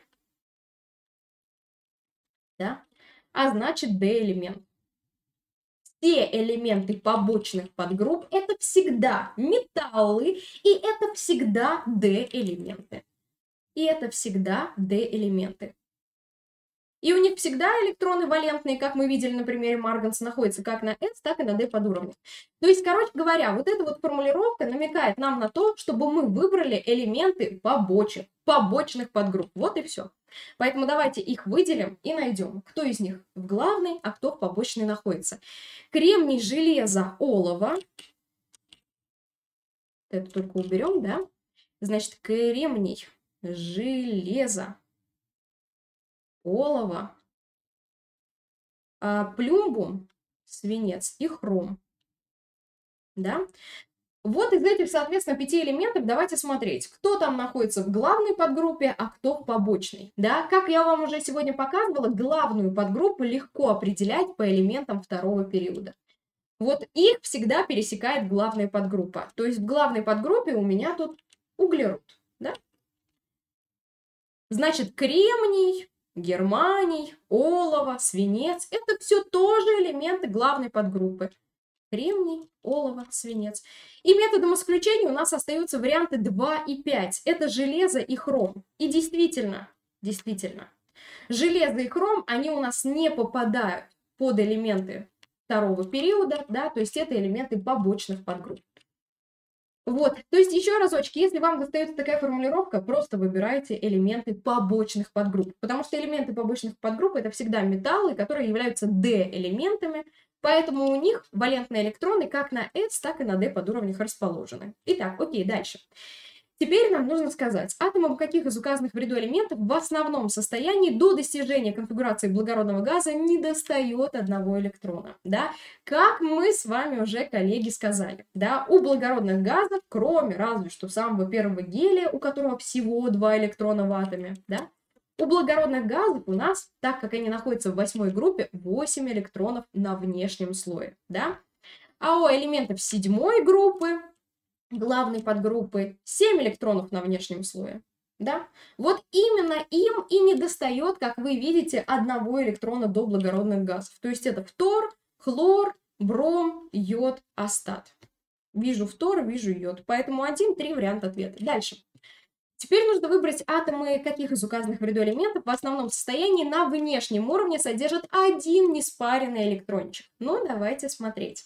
да, а значит D-элемент. Все элементы побочных подгрупп – это всегда металлы, и это всегда D-элементы. И это всегда D-элементы. И у них всегда электроны валентные, как мы видели на примере марганца, находятся как на S, так и на D подуровнях. То есть, короче говоря, вот эта вот формулировка намекает нам на то, чтобы мы выбрали элементы побочек, побочных подгрупп. Вот и все. Поэтому давайте их выделим и найдем, кто из них в главной, а кто в побочной находится. Кремний, железо, олово. Это только уберем, да? Значит, кремний, железо, олово, а, плюмбум, свинец и хром. Да? Вот из этих, соответственно, пяти элементов давайте смотреть, кто там находится в главной подгруппе, а кто в побочной. Да? Как я вам уже сегодня показывала, главную подгруппу легко определять по элементам второго периода. Вот их всегда пересекает главная подгруппа. То есть в главной подгруппе у меня тут углерод. Да? Значит, кремний, германий, олово, свинец – это все тоже элементы главной подгруппы. Кремний, олово, свинец. И методом исключения у нас остаются варианты два и пять. Это железо и хром. И действительно, действительно, железо и хром, они у нас не попадают под элементы второго периода, да, то есть это элементы побочных подгрупп. Вот, то есть еще разочек, если вам достается такая формулировка, просто выбирайте элементы побочных подгрупп, потому что элементы побочных подгрупп это всегда металлы, которые являются D-элементами, поэтому у них валентные электроны как на S, так и на D подуровнях расположены. Итак, окей, дальше. Теперь нам нужно сказать, атомам каких из указанных в ряду элементов в основном состоянии до достижения конфигурации благородного газа недостает одного электрона, да? Как мы с вами уже, коллеги, сказали, да, у благородных газов, кроме разве что самого первого гелия, у которого всего два электрона в атоме, да, у благородных газов у нас, так как они находятся в восьмой группе, восемь электронов на внешнем слое, да? А у элементов седьмой группы, главной подгруппы, семь электронов на внешнем слое. Да? Вот именно им и недостает, как вы видите, одного электрона до благородных газов. То есть это фтор, хлор, бром, йод, астат. Вижу фтор, вижу йод. Поэтому один-три варианта ответа. Дальше. Теперь нужно выбрать атомы, каких из указанных в ряду элементов в основном состоянии на внешнем уровне содержат один неспаренный электрончик. Ну, давайте смотреть.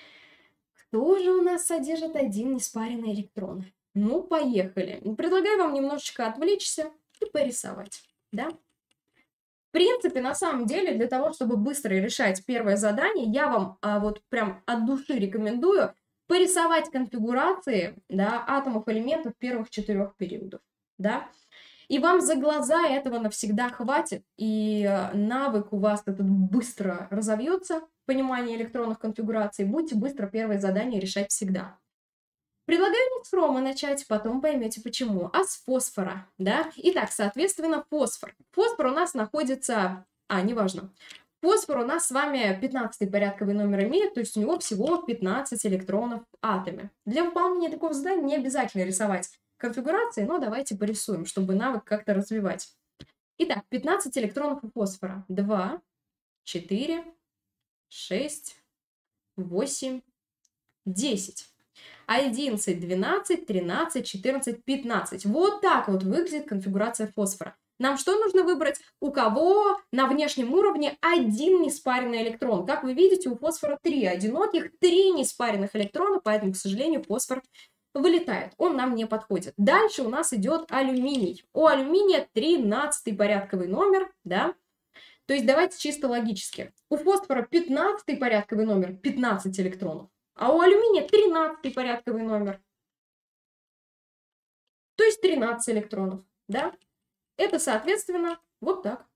Кто же у нас содержит один неспаренный электрон? Ну, поехали. Предлагаю вам немножечко отвлечься и порисовать. Да? В принципе, на самом деле, для того, чтобы быстро решать первое задание, я вам а, вот прям от души рекомендую порисовать конфигурации, да, атомов элементов первых четырех периодов. Да? И вам за глаза этого навсегда хватит, и навык у вас этот быстро разовьется, понимание электронных конфигураций, будете быстро первое задание решать всегда. Предлагаю не с хрома начать, потом поймете почему, а с фосфора, да? Итак, соответственно, фосфор. Фосфор у нас находится, а, неважно, в Фосфор у нас с вами пятнадцатый порядковый номер имеет, то есть у него всего пятнадцать электронов в атоме. Для выполнения такого задания не обязательно рисовать конфигурации, но давайте порисуем, чтобы навык как-то развивать. Итак, пятнадцать электронов у фосфора. два, четыре, шесть, восемь, десять. одиннадцать, двенадцать, тринадцать, четырнадцать, пятнадцать. Вот так вот выглядит конфигурация фосфора. Нам что нужно выбрать? У кого на внешнем уровне один неспаренный электрон. Как вы видите, у фосфора три одиноких, три неспаренных электрона, поэтому, к сожалению, фосфор вылетает. Он нам не подходит. Дальше у нас идет алюминий. У алюминия тринадцатый порядковый номер, да? То есть давайте чисто логически. У фосфора пятнадцатый порядковый номер, пятнадцать электронов. А у алюминия тринадцатый порядковый номер. То есть тринадцать электронов, да? Это, соответственно, вот так.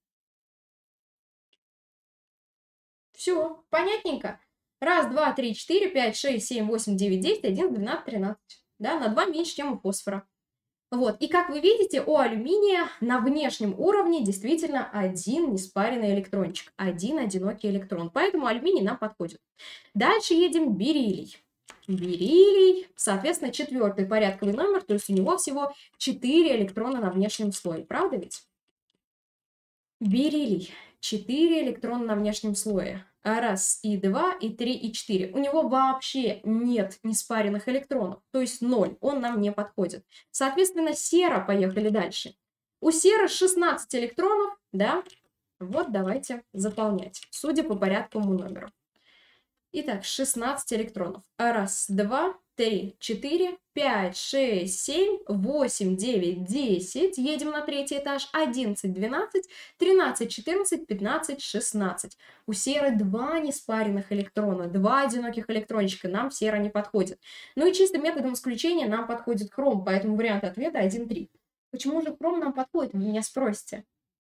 Все, понятненько. Раз, два, три, четыре, пять, шесть, семь, восемь, девять, десять, одиннадцать, двенадцать, тринадцать. Да, на два меньше, чем у фосфора. Вот, и как вы видите, у алюминия на внешнем уровне действительно один неспаренный электрончик, один одинокий электрон, поэтому алюминий нам подходит. Дальше едем бериллий. Бериллий, соответственно, четвертый порядковый номер, то есть у него всего четыре электрона на внешнем слое, правда ведь? Бериллий, четыре электрона на внешнем слое. Раз, и два, и три, и четыре. У него вообще нет неспаренных электронов, то есть ноль, он нам не подходит. Соответственно, сера, поехали дальше. У серы шестнадцать электронов, да? Вот давайте заполнять, судя по порядковому номеру. Итак, шестнадцать электронов. Раз, два, три, четыре, пять, шесть, семь, восемь, девять, десять. Едем на третий этаж. одиннадцать, двенадцать, тринадцать, четырнадцать, пятнадцать, шестнадцать. У серы два неспаренных электрона, два одиноких электрончика. Нам сера не подходит. Ну и чисто методом исключения нам подходит хром, поэтому вариант ответа один, три. Почему же хром нам подходит, вы меня спросите?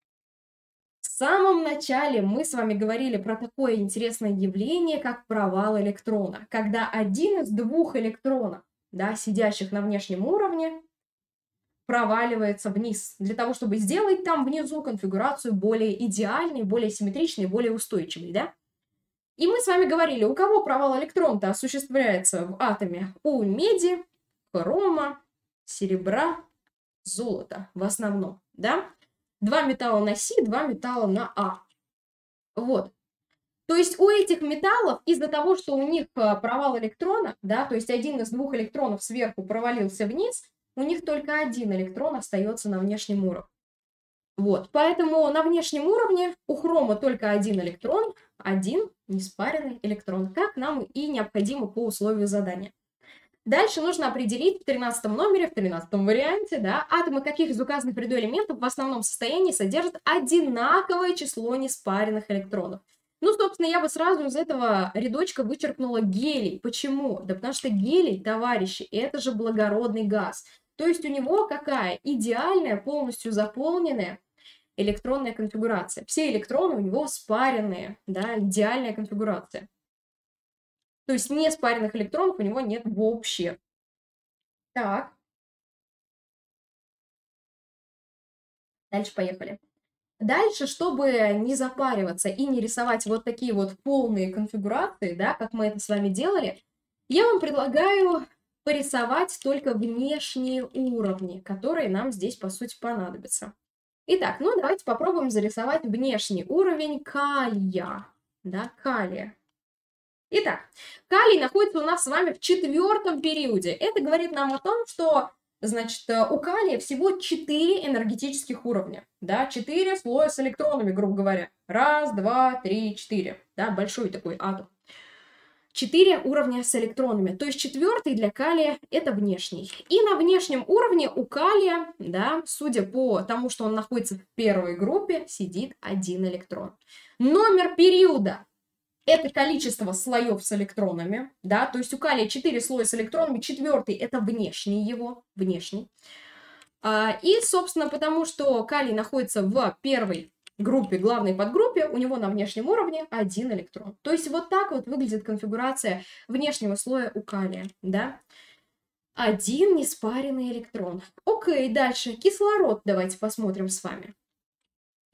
В самом начале мы с вами говорили про такое интересное явление, как провал электрона, когда один из двух электронов, да, сидящих на внешнем уровне, проваливается вниз, для того, чтобы сделать там внизу конфигурацию более идеальной, более симметричной, более устойчивой, да? И мы с вами говорили, у кого провал электрона-то осуществляется в атоме? У меди, хрома, серебра, золота в основном, да? Два металла на Си, два металла на А. Вот. То есть у этих металлов из-за того, что у них провал электрона, да, то есть один из двух электронов сверху провалился вниз, у них только один электрон остается на внешнем уровне. Вот. Поэтому на внешнем уровне у хрома только один электрон, один неспаренный электрон, как нам и необходимо по условию задания. Дальше нужно определить в тринадцатом номере, в тринадцатом варианте, да, атомы каких из указанных в ряду элементов в основном состоянии содержат одинаковое число неспаренных электронов. Ну, собственно, я бы сразу из этого рядочка вычеркнула гелий. Почему? Да потому что гелий, товарищи, это же благородный газ. То есть у него какая? Идеальная, полностью заполненная электронная конфигурация. Все электроны у него спаренные, да, идеальная конфигурация. То есть неспаренных электронов у него нет вообще. Так. Дальше поехали. Дальше, чтобы не запариваться и не рисовать вот такие вот полные конфигурации, да, как мы это с вами делали, я вам предлагаю порисовать только внешние уровни, которые нам здесь, по сути, понадобятся. Итак, ну давайте попробуем зарисовать внешний уровень калия. Да, калия. Итак, калий находится у нас с вами в четвертом периоде. Это говорит нам о том, что, значит, у калия всего четыре энергетических уровня. Да, четыре слоя с электронами, грубо говоря. Раз, два, три, четыре. Да, большой такой атом. четыре уровня с электронами. То есть четвертый для калия это внешний. И на внешнем уровне у калия, да, судя по тому, что он находится в первой группе, сидит один электрон. Номер периода. Это количество слоев с электронами, да, то есть у калия четыре слоя с электронами, четвертый это внешний его, внешний. А, и, собственно, потому что калий находится в первой группе, главной подгруппе, у него на внешнем уровне один электрон. То есть вот так вот выглядит конфигурация внешнего слоя у калия, да. Один неспаренный электрон. Окей, дальше кислород давайте посмотрим с вами.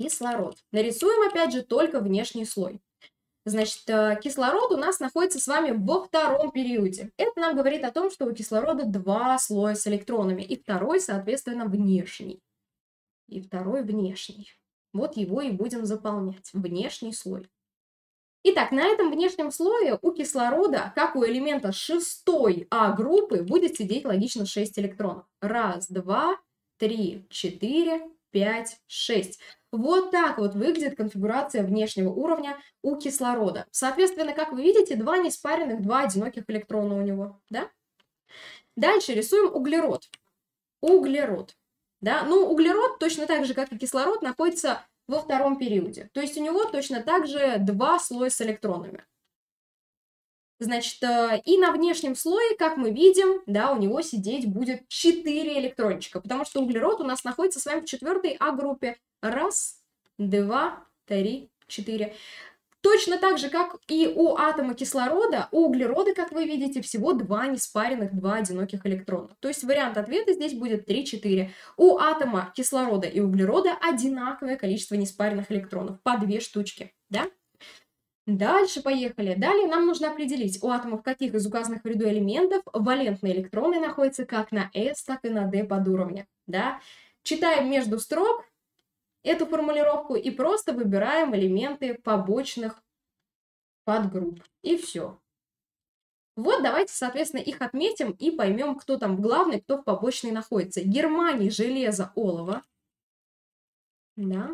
Кислород. Нарисуем опять же только внешний слой. Значит, кислород у нас находится с вами во втором периоде. Это нам говорит о том, что у кислорода два слоя с электронами, и второй, соответственно, внешний. И второй внешний. Вот его и будем заполнять. Внешний слой. Итак, на этом внешнем слое у кислорода, как у элемента шестой А группы, будет сидеть логично шесть электронов. Раз, два, три, четыре, пять, шесть. Вот так вот выглядит конфигурация внешнего уровня у кислорода. Соответственно, как вы видите, два неспаренных, два одиноких электрона у него. Да? Дальше рисуем углерод. Углерод. Да? Ну, углерод, точно так же, как и кислород, находится во втором периоде. То есть у него точно так же два слоя с электронами. Значит, и на внешнем слое, как мы видим, да, у него сидеть будет четыре электрончика, потому что углерод у нас находится с вами в четвертой А группе. Раз, два, три, четыре. Точно так же, как и у атома кислорода, у углерода, как вы видите, всего два неспаренных, два одиноких электрона. То есть вариант ответа здесь будет три-четыре. У атома кислорода и углерода одинаковое количество неспаренных электронов, по две штучки, да? Дальше поехали. Далее нам нужно определить, у атомов каких из указанных в ряду элементов валентные электроны находятся как на S, так и на D подуровне, да? Читаем между строк эту формулировку и просто выбираем элементы побочных подгрупп. И все. Вот давайте, соответственно, их отметим и поймем, кто там главный, кто в побочной находится. Германий, железо, олово. Да.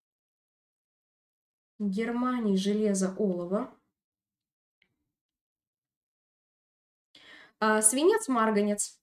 Германий, железо, олово. А, свинец, марганец.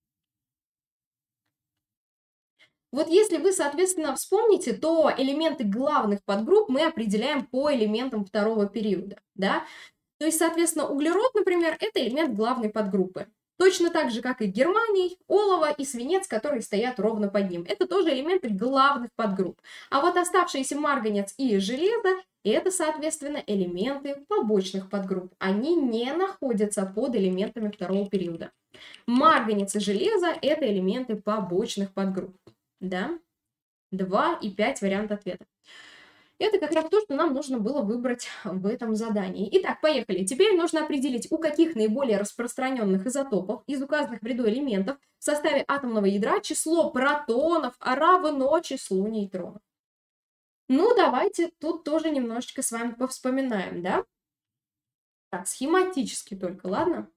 Вот если вы, соответственно, вспомните, то элементы главных подгрупп мы определяем по элементам второго периода, да? То есть, соответственно, углерод, например, это элемент главной подгруппы. Точно так же, как и германий, олово и свинец, которые стоят ровно под ним. Это тоже элементы главных подгрупп. А вот оставшиеся марганец и железо – это, соответственно, элементы побочных подгрупп. Они не находятся под элементами второго периода. Марганец и железо – это элементы побочных подгрупп. Да? два и пять вариант ответа. Это как раз то, что нам нужно было выбрать в этом задании. Итак, поехали. Теперь нужно определить, у каких наиболее распространенных изотопов из указанных в ряду элементов в составе атомного ядра число протонов равно числу нейтронов. Ну, давайте тут тоже немножечко с вами повспоминаем, да? Так, схематически только, ладно?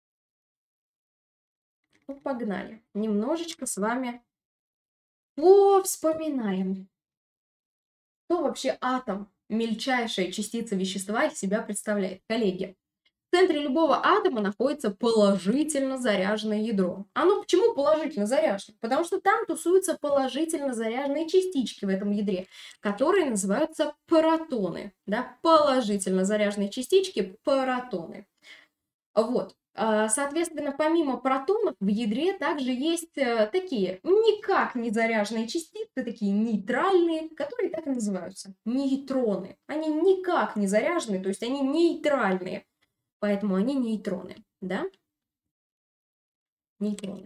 Ну, погнали. Немножечко с вами повспоминаем. Что вообще атом, мельчайшая частица вещества, из себя представляет? Коллеги, в центре любого атома находится положительно заряженное ядро. Оно почему положительно заряжено? Потому что там тусуются положительно заряженные частички в этом ядре, которые называются протоны. Да? Положительно заряженные частички – протоны. Вот. Соответственно, помимо протонов в ядре также есть такие никак не заряженные частицы, такие нейтральные, которые так и называются – нейтроны. Они никак не заряжены, то есть они нейтральные, поэтому они нейтроны, да? Нейтроны.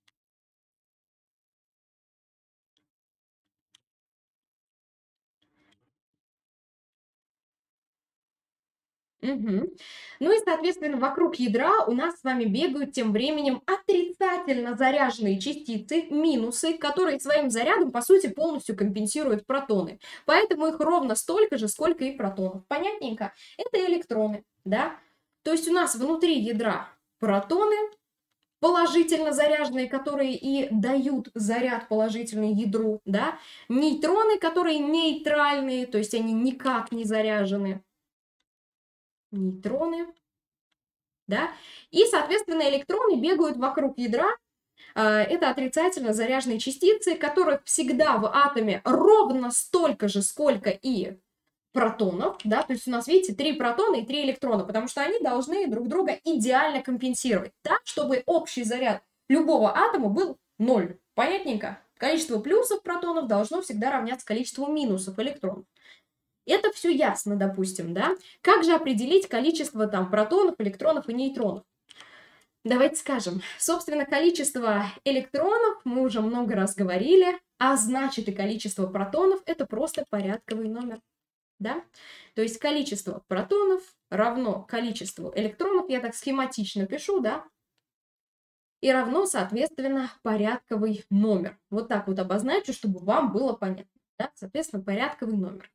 Угу. Ну и, соответственно, вокруг ядра у нас с вами бегают тем временем отрицательно заряженные частицы, минусы, которые своим зарядом, по сути, полностью компенсируют протоны. Поэтому их ровно столько же, сколько и протонов. Понятненько? Это электроны, да? То есть у нас внутри ядра протоны, положительно заряженные, которые и дают заряд положительный ядру, да? Нейтроны, которые нейтральные, то есть они никак не заряжены. Нейтроны, да, и, соответственно, электроны бегают вокруг ядра, это отрицательно заряженные частицы, которых всегда в атоме ровно столько же, сколько и протонов, да, то есть у нас, видите, три протона и три электрона, потому что они должны друг друга идеально компенсировать, так, чтобы общий заряд любого атома был ноль, понятненько? Количество плюсов протонов должно всегда равняться количеству минусов электронов. Это все ясно, допустим, да? Как же определить количество там протонов, электронов и нейтронов? Давайте скажем, собственно, количество электронов, мы уже много раз говорили, а значит и количество протонов – это просто порядковый номер. Да? То есть количество протонов равно количеству электронов, я так схематично пишу, да, и равно, соответственно, порядковый номер. Вот так вот обозначу, чтобы вам было понятно. Да? Соответственно, порядковый номер.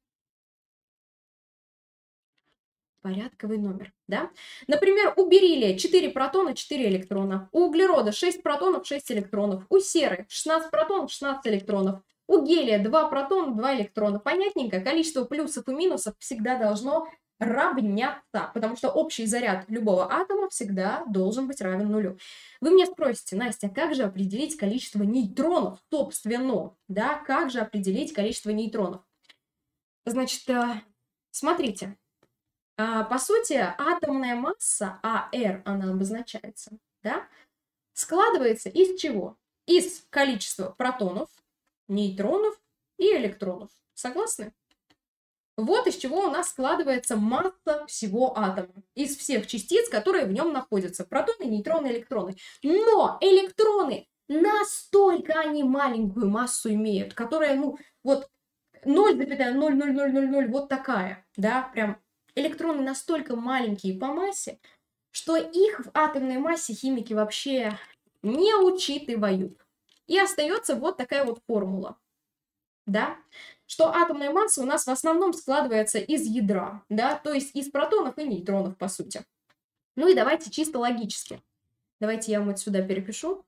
Порядковый номер, да? Например, у бериллия четыре протона, четыре электрона. У углерода шесть протонов, шесть электронов. У серы шестнадцать протонов, шестнадцать электронов. У гелия два протона, два электрона. Понятненько? Количество плюсов и минусов всегда должно равняться, потому что общий заряд любого атома всегда должен быть равен нулю. Вы меня спросите, Настя, как же определить количество нейтронов, собственно, да? Как же определить количество нейтронов? Значит, смотрите. По сути, атомная масса, а эр она обозначается, да, складывается из чего? Из количества протонов, нейтронов и электронов. Согласны? Вот из чего у нас складывается масса всего атома. Из всех частиц, которые в нем находятся. Протоны, нейтроны, электроны. Но электроны настолько они маленькую массу имеют, которая, ну, вот ноль целых ноль ноль ноль ноль ноль, вот такая, да, прям. Электроны настолько маленькие по массе, что их в атомной массе химики вообще не учитывают. И остается вот такая вот формула, да, что атомная масса у нас в основном складывается из ядра, да, то есть из протонов и нейтронов, по сути. Ну и давайте чисто логически. Давайте я вот сюда перепишу.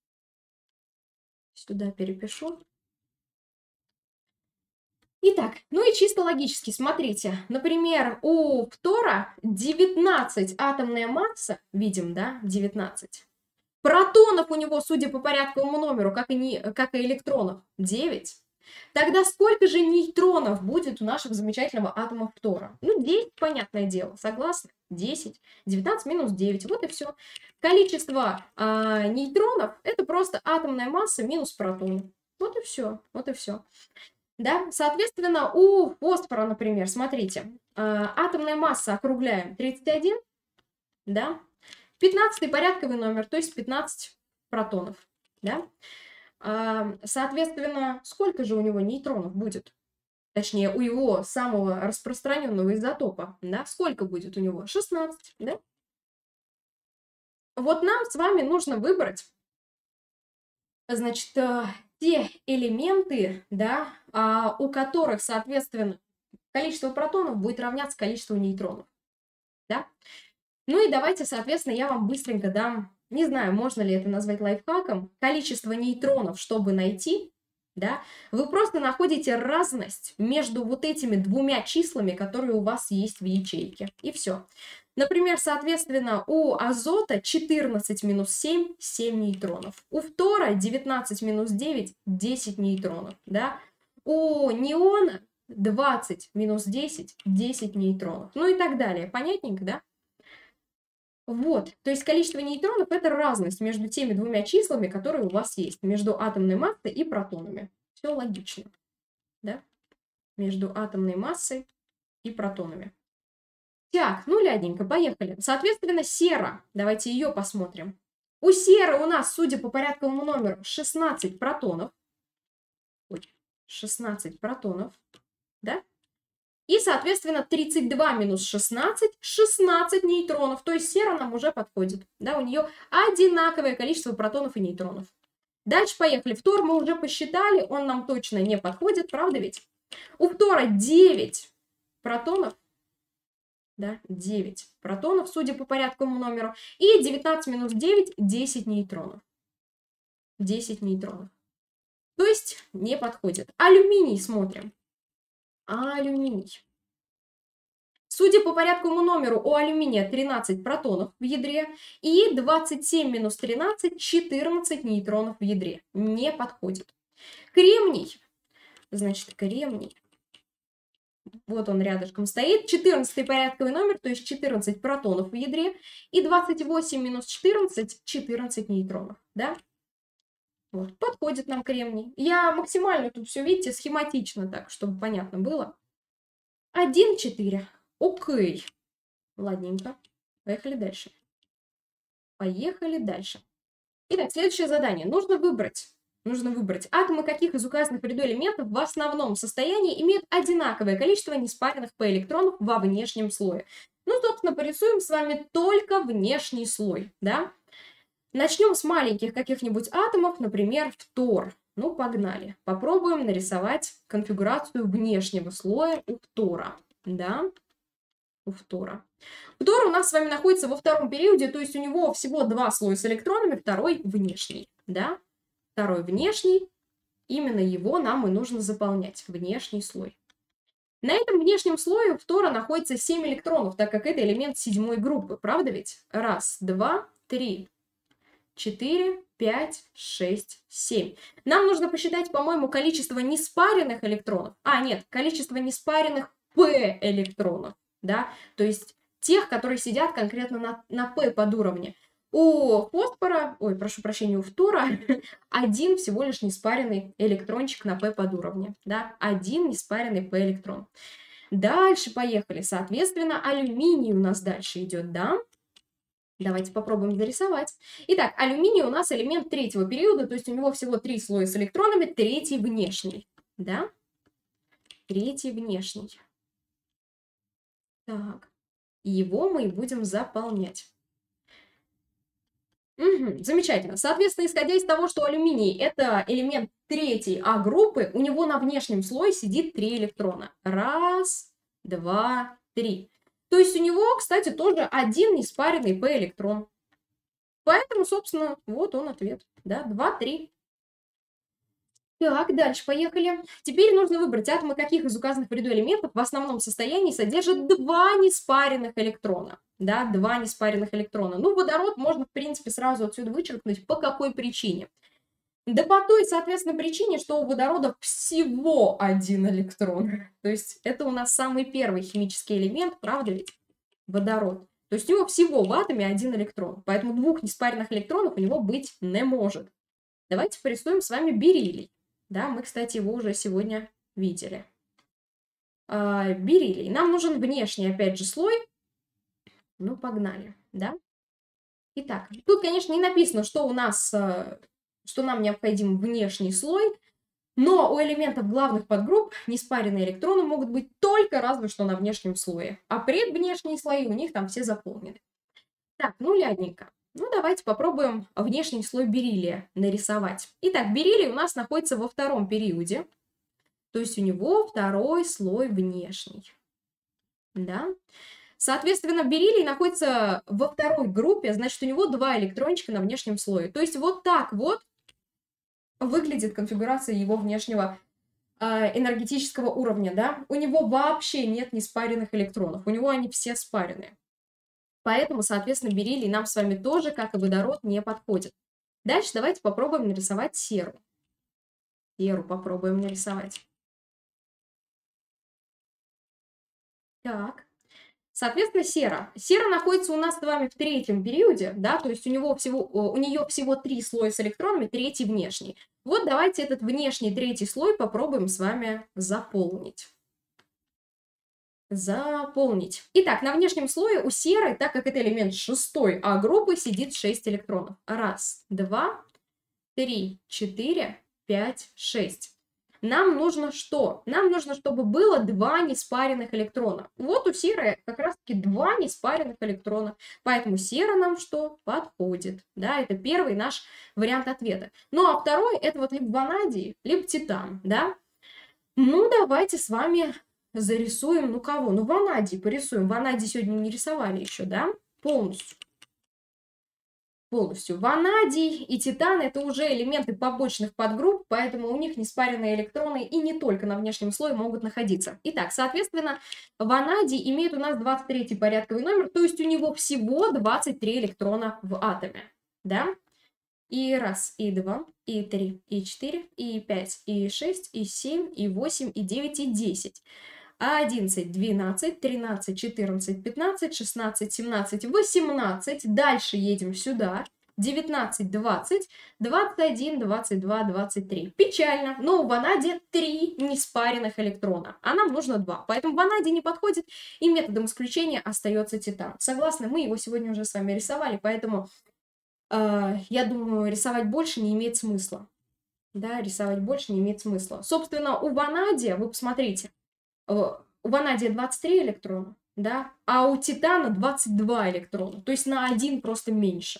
Сюда перепишу. Итак, ну и чисто логически, смотрите, например, у фтора девятнадцать атомная масса, видим, да, девятнадцать. Протонов у него, судя по порядковому номеру, как и, не, как и электронов, девять. Тогда сколько же нейтронов будет у нашего замечательного атома фтора? Ну, десять, понятное дело, согласны? десять. девятнадцать минус девять, вот и все. Количество э, нейтронов – это просто атомная масса минус протоны. Вот и все, вот и все. Да? Соответственно, у фосфора, например, смотрите, атомная масса округляем тридцать один, да? пятнадцатый порядковый номер, то есть пятнадцать протонов. Да? Соответственно, сколько же у него нейтронов будет? Точнее, у его самого распространенного изотопа, да? Сколько будет у него? шестнадцать, да? Вот нам с вами нужно выбрать, значит, те элементы, да, а, у которых, соответственно, количество протонов будет равняться количеству нейтронов. Да? Ну и давайте, соответственно, я вам быстренько дам, не знаю, можно ли это назвать лайфхаком, количество нейтронов, чтобы найти, да, вы просто находите разность между вот этими двумя числами, которые у вас есть в ячейке. И все. Например, соответственно, у азота четырнадцать минус семь, семь нейтронов. У фтора девятнадцать минус девять, десять нейтронов. Да? У неона двадцать минус десять, десять нейтронов. Ну и так далее. Понятненько, да? Вот. То есть количество нейтронов – это разность между теми двумя числами, которые у вас есть. Между атомной массой и протонами. Все логично. Да? Между атомной массой и протонами. Так, ну лядненько, поехали. Соответственно, сера. Давайте ее посмотрим. У серы у нас, судя по порядковому номеру, шестнадцать протонов. Ой, шестнадцать протонов. Да? И, соответственно, тридцать два минус шестнадцать, шестнадцать нейтронов. То есть сера нам уже подходит. Да, у нее одинаковое количество протонов и нейтронов. Дальше поехали. Фтор мы уже посчитали, он нам точно не подходит, правда ведь? У фтора девять протонов. Да, девять протонов, судя по порядковому номеру. И девятнадцать минус девять, десять нейтронов. десять нейтронов. То есть не подходит. Алюминий смотрим. Алюминий. Судя по порядковому номеру, у алюминия тринадцать протонов в ядре и двадцать семь минус тринадцать, четырнадцать нейтронов в ядре. Не подходит. Кремний. Значит, кремний. Вот он рядышком стоит. четырнадцатый порядковый номер, то есть четырнадцать протонов в ядре. И двадцать восемь минус четырнадцать, четырнадцать нейтронов. Да? Вот. Подходит нам кремний. Я максимально тут все, видите, схематично так, чтобы понятно было. один, четыре. Окей. Ладненько. Поехали дальше. Поехали дальше. Итак, следующее задание. Нужно выбрать нужно выбрать, атомы каких из указанных в ряду элементов в основном состоянии имеют одинаковое количество неспаренных по электронов во внешнем слое. Ну, собственно, порисуем с вами только внешний слой, да? Начнем с маленьких каких-нибудь атомов, например, фтор. Ну, погнали. Попробуем нарисовать конфигурацию внешнего слоя у фтора, да? У фтора. Фтор у нас с вами находится во втором периоде, то есть у него всего два слоя с электронами, второй внешний, да? Второй внешний, именно его нам и нужно заполнять, внешний слой. На этом внешнем слое у фтора находится семь электронов, так как это элемент седьмой группы, правда ведь? Раз, два, три, четыре, пять, шесть, семь. Нам нужно посчитать, по-моему, количество неспаренных электронов. А, нет, количество неспаренных p-электронов, да? То есть тех, которые сидят конкретно на, на p подуровне. У фосфора, ой, прошу прощения, у фтора один всего лишь неспаренный электрончик на p подуровне, да, один неспаренный p-электрон. Дальше поехали, соответственно, алюминий у нас дальше идет, да. Давайте попробуем зарисовать. Итак, алюминий у нас элемент третьего периода, то есть у него всего три слоя с электронами, третий внешний, да, третий внешний. Так, его мы и будем заполнять. Угу, замечательно. Соответственно, исходя из того, что алюминий это элемент третьей А-группы, у него на внешнем слое сидит три электрона. Раз, два, три. То есть у него, кстати, тоже один неспаренный p-электрон. Поэтому, собственно, вот он ответ. Да, два, три. Так, дальше поехали. Теперь нужно выбрать атомы каких из указанных в ряду элементов в основном состоянии содержат два неспаренных электрона. Да, два неспаренных электрона. Ну, водород можно, в принципе, сразу отсюда вычеркнуть. По какой причине? Да по той, соответственно, причине, что у водорода всего один электрон. То есть это у нас самый первый химический элемент, правда ведь? Водород. То есть у него всего в атоме один электрон. Поэтому двух неспаренных электронов у него быть не может. Давайте порисуем с вами бериллий. Да, мы, кстати, его уже сегодня видели. А, бериллий. Нам нужен внешний, опять же, слой. Ну, погнали, да? Итак, тут, конечно, не написано, что у нас, что нам необходим внешний слой, но у элементов главных подгрупп неспаренные электроны могут быть только разве что на внешнем слое, а предвнешние слои у них там все заполнены. Так, ну, ладненько. Ну, давайте попробуем внешний слой бериллия нарисовать. Итак, бериллий у нас находится во втором периоде, то есть у него второй слой внешний, да? Соответственно, бериллий находится во второй группе, значит, у него два электрончика на внешнем слое. То есть вот так вот выглядит конфигурация его внешнего э, энергетического уровня, да? У него вообще нет неспаренных электронов, у него они все спаренные. Поэтому, соответственно, бериллий нам с вами тоже, как и водород, не подходит. Дальше давайте попробуем нарисовать серу. Серу попробуем нарисовать. Так. Соответственно, сера. Сера находится у нас с вами в третьем периоде, да, то есть у, него всего, у нее всего три слоя с электронами, третий внешний. Вот давайте этот внешний третий слой попробуем с вами заполнить. Заполнить. Итак, на внешнем слое у серы, так как это элемент шестой А-группы, сидит шесть электронов. Раз, два, три, четыре, пять, шесть. Нам нужно что? Нам нужно, чтобы было два неспаренных электрона. Вот у серы как раз-таки два неспаренных электрона. Поэтому сера нам что? Подходит. Да, это первый наш вариант ответа. Ну, а второй это вот либо ванадий, либо титан, да? Ну, давайте с вами зарисуем, ну кого? Ну, ванадий порисуем. Ванадий сегодня не рисовали еще, да? Полностью. Полностью. Ванадий и титан это уже элементы побочных подгрупп, поэтому у них неспаренные электроны и не только на внешнем слое могут находиться. Итак, соответственно, ванадий имеет у нас двадцать третий порядковый номер, то есть у него всего двадцать три электрона в атоме, да? И раз, и два, и три, и четыре, и пять, и шесть, и семь, и восемь, и девять, и десять. одиннадцать, двенадцать, тринадцать, четырнадцать, пятнадцать, шестнадцать, семнадцать, восемнадцать. Дальше едем сюда. девятнадцать, двадцать, двадцать один, двадцать два, двадцать три. Печально, но у ванадия три неспаренных электрона, а нам нужно два. Поэтому ванадий не подходит, и методом исключения остается титан. Согласны, мы его сегодня уже с вами рисовали, поэтому э, я думаю, рисовать больше не имеет смысла. Да, рисовать больше не имеет смысла. Собственно, у ванадия, вы посмотрите, э, у ванадия двадцать три электрона, да, а у титана двадцать два электрона, то есть на один просто меньше.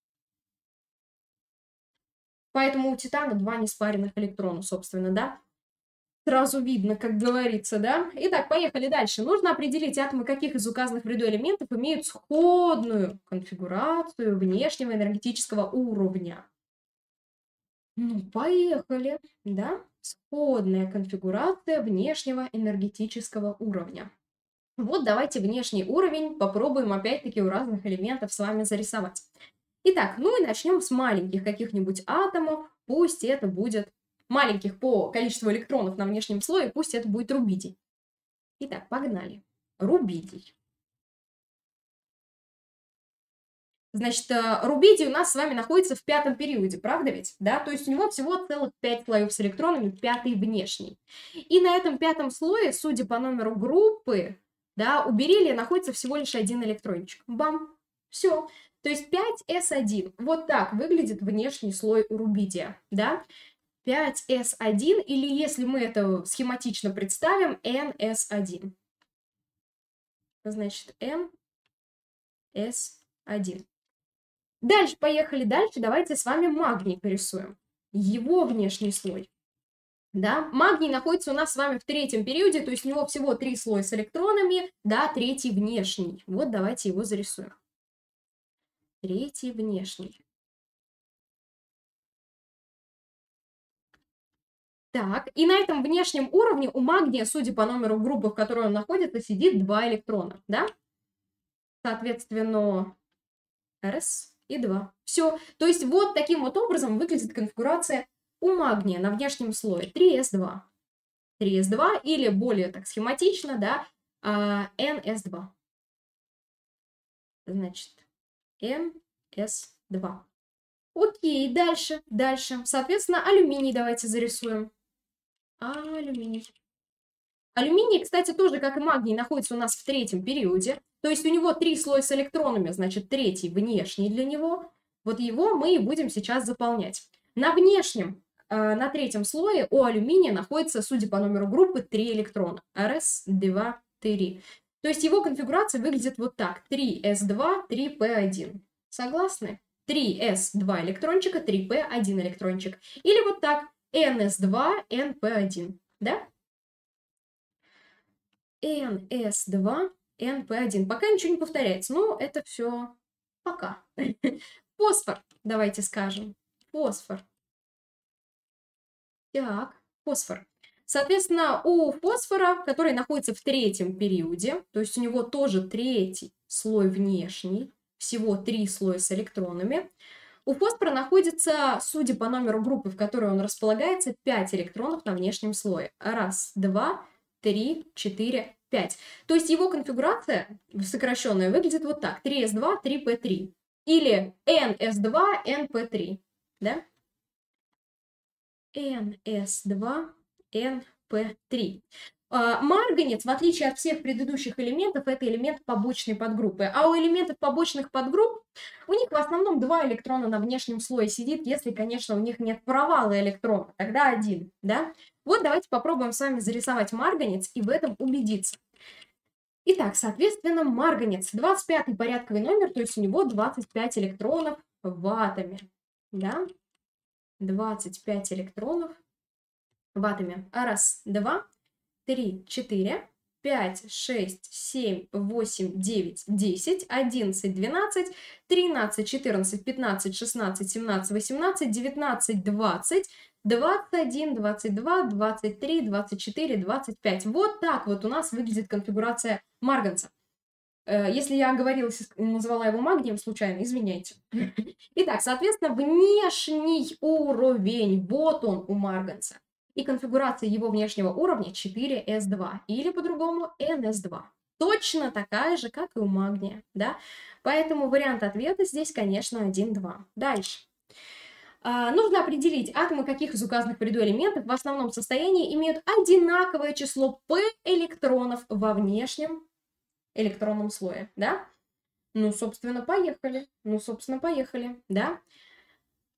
Поэтому у титана два неспаренных электрона, собственно, да. Сразу видно, как говорится, да. Итак, поехали дальше. Нужно определить атомы каких из указанных в ряду элементов имеют сходную конфигурацию внешнего энергетического уровня. Ну, поехали, да. Сходная конфигурация внешнего энергетического уровня. Вот давайте внешний уровень попробуем опять-таки у разных элементов с вами зарисовать. Итак, ну и начнем с маленьких каких-нибудь атомов. Пусть это будет маленьких по количеству электронов на внешнем слое, пусть это будет рубидий. Итак, погнали. Рубидий. Значит, рубидий у нас с вами находится в пятом периоде, правда ведь? Да, то есть у него всего целых пять слоев с электронами, пятый внешний. И на этом пятом слое, судя по номеру группы, да, у бериллия находится всего лишь один электрончик. Бам! Все. То есть пять эс один. Вот так выглядит внешний слой у рубидия, да? пять эс один, или если мы это схематично представим, эн эс один. Значит, эн эс один. Дальше, поехали дальше. Давайте с вами магний порисуем. Его внешний слой. Да, магний находится у нас с вами в третьем периоде, то есть у него всего три слоя с электронами, да, третий внешний. Вот давайте его зарисуем. Третий внешний. Так, и на этом внешнем уровне у магния, судя по номеру группы, в которой он находится, сидит два электрона, да? Соответственно, раз и два. Все. То есть вот таким вот образом выглядит конфигурация у магния на внешнем слое. три эс два. три эс два или более так схематично, да, эн эс два. Значит, эн эс два. Окей, дальше, дальше. Соответственно, алюминий давайте зарисуем. Алюминий. Алюминий, кстати, тоже, как и магний, находится у нас в третьем периоде. То есть у него три слоя с электронами, значит, третий внешний для него. Вот его мы и будем сейчас заполнять. На внешнем, э, на третьем слое у алюминия находится, судя по номеру группы, три электрона. раз, два, три. То есть его конфигурация выглядит вот так. три эс два, три пэ один. Согласны? три эс два электрончика, три пэ один электрончик. Или вот так. эн эс два, эн пэ один. Да? эн эс два, эн пэ один. Пока ничего не повторяется. Ну, это все пока. Фосфор, давайте скажем. Фосфор. Так, фосфор. Соответственно, у фосфора, который находится в третьем периоде, то есть у него тоже третий слой внешний, всего три слоя с электронами, у фосфора находится, судя по номеру группы, в которой он располагается, пять электронов на внешнем слое. Раз, два, три, четыре, пять. То есть его конфигурация сокращенная выглядит вот так. три эс два, три пэ три. Или эн эс два, эн пэ три. Да? эн эс два, эн пэ три. Марганец, в отличие от всех предыдущих элементов, это элемент побочной подгруппы. А у элементов побочных подгрупп у них в основном два электрона на внешнем слое сидит, если, конечно, у них нет провала электрона, тогда один, да? Вот давайте попробуем с вами зарисовать марганец и в этом убедиться. Итак, соответственно, марганец, двадцать пятый порядковый номер, то есть у него двадцать пять электронов в атоме, да? двадцать пять электронов в атоме. Раз, два, три, четыре, пять, шесть, семь, восемь, девять, десять, одиннадцать, двенадцать, тринадцать, четырнадцать, пятнадцать, шестнадцать, семнадцать, восемнадцать, девятнадцать, двадцать, двадцать один, двадцать два, двадцать три, двадцать четыре, двадцать пять. Вот так вот у нас выглядит конфигурация марганца. Если я говорила, назвала его магнием случайно, извиняйте. Итак, соответственно, внешний уровень, вот он у марганца. И конфигурация его внешнего уровня четыре эс два, или по-другому эн эс два. Точно такая же, как и у магния, да? Поэтому вариант ответа здесь, конечно, один, два. Дальше. А, нужно определить, атомы каких из указанных в ряду элементов в основном состоянии имеют одинаковое число P электронов во внешнем электронном слое, да? Ну, собственно, поехали. Ну, собственно, поехали, да?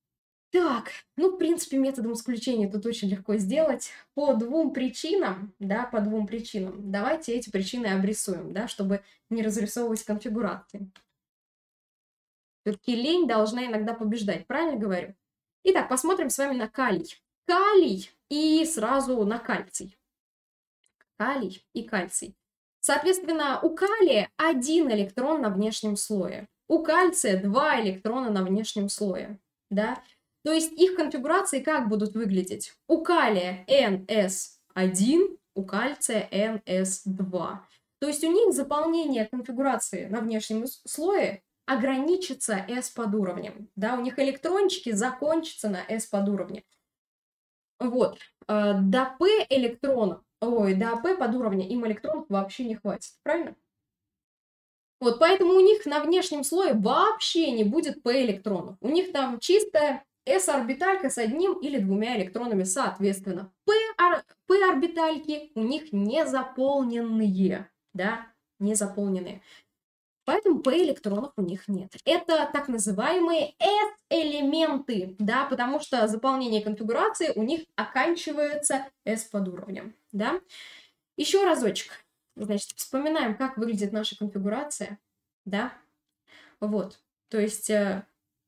Так, ну, в принципе, методом исключения тут очень легко сделать. По двум причинам, да, по двум причинам. Давайте эти причины обрисуем, да, чтобы не разрисовывать конфигурации. Все-таки лень должна иногда побеждать, правильно говорю? Итак, посмотрим с вами на калий. Калий и сразу на кальций. Калий и кальций. Соответственно, у калия один электрон на внешнем слое. У кальция два электрона на внешнем слое. Да? То есть их конфигурации как будут выглядеть? У калия эн эс один, у кальция эн эс два. То есть у них заполнение конфигурации на внешнем слое ограничится S под уровнем. Да? У них электрончики закончатся на S под уровне. Вот. До P электронов, ой, до P под уровня им электронов вообще не хватит. Правильно? Вот, поэтому у них на внешнем слое вообще не будет P электронов. У них там чистая S-орбиталька с одним или двумя электронами соответственно. P-орбитальки у них не заполненные, да, не заполненные. Поэтому P-электронов у них нет. Это так называемые S-элементы, да, потому что заполнение конфигурации у них оканчивается S под уровнем, да. Еще разочек. Значит, вспоминаем, как выглядит наша конфигурация, да. Вот, то есть э,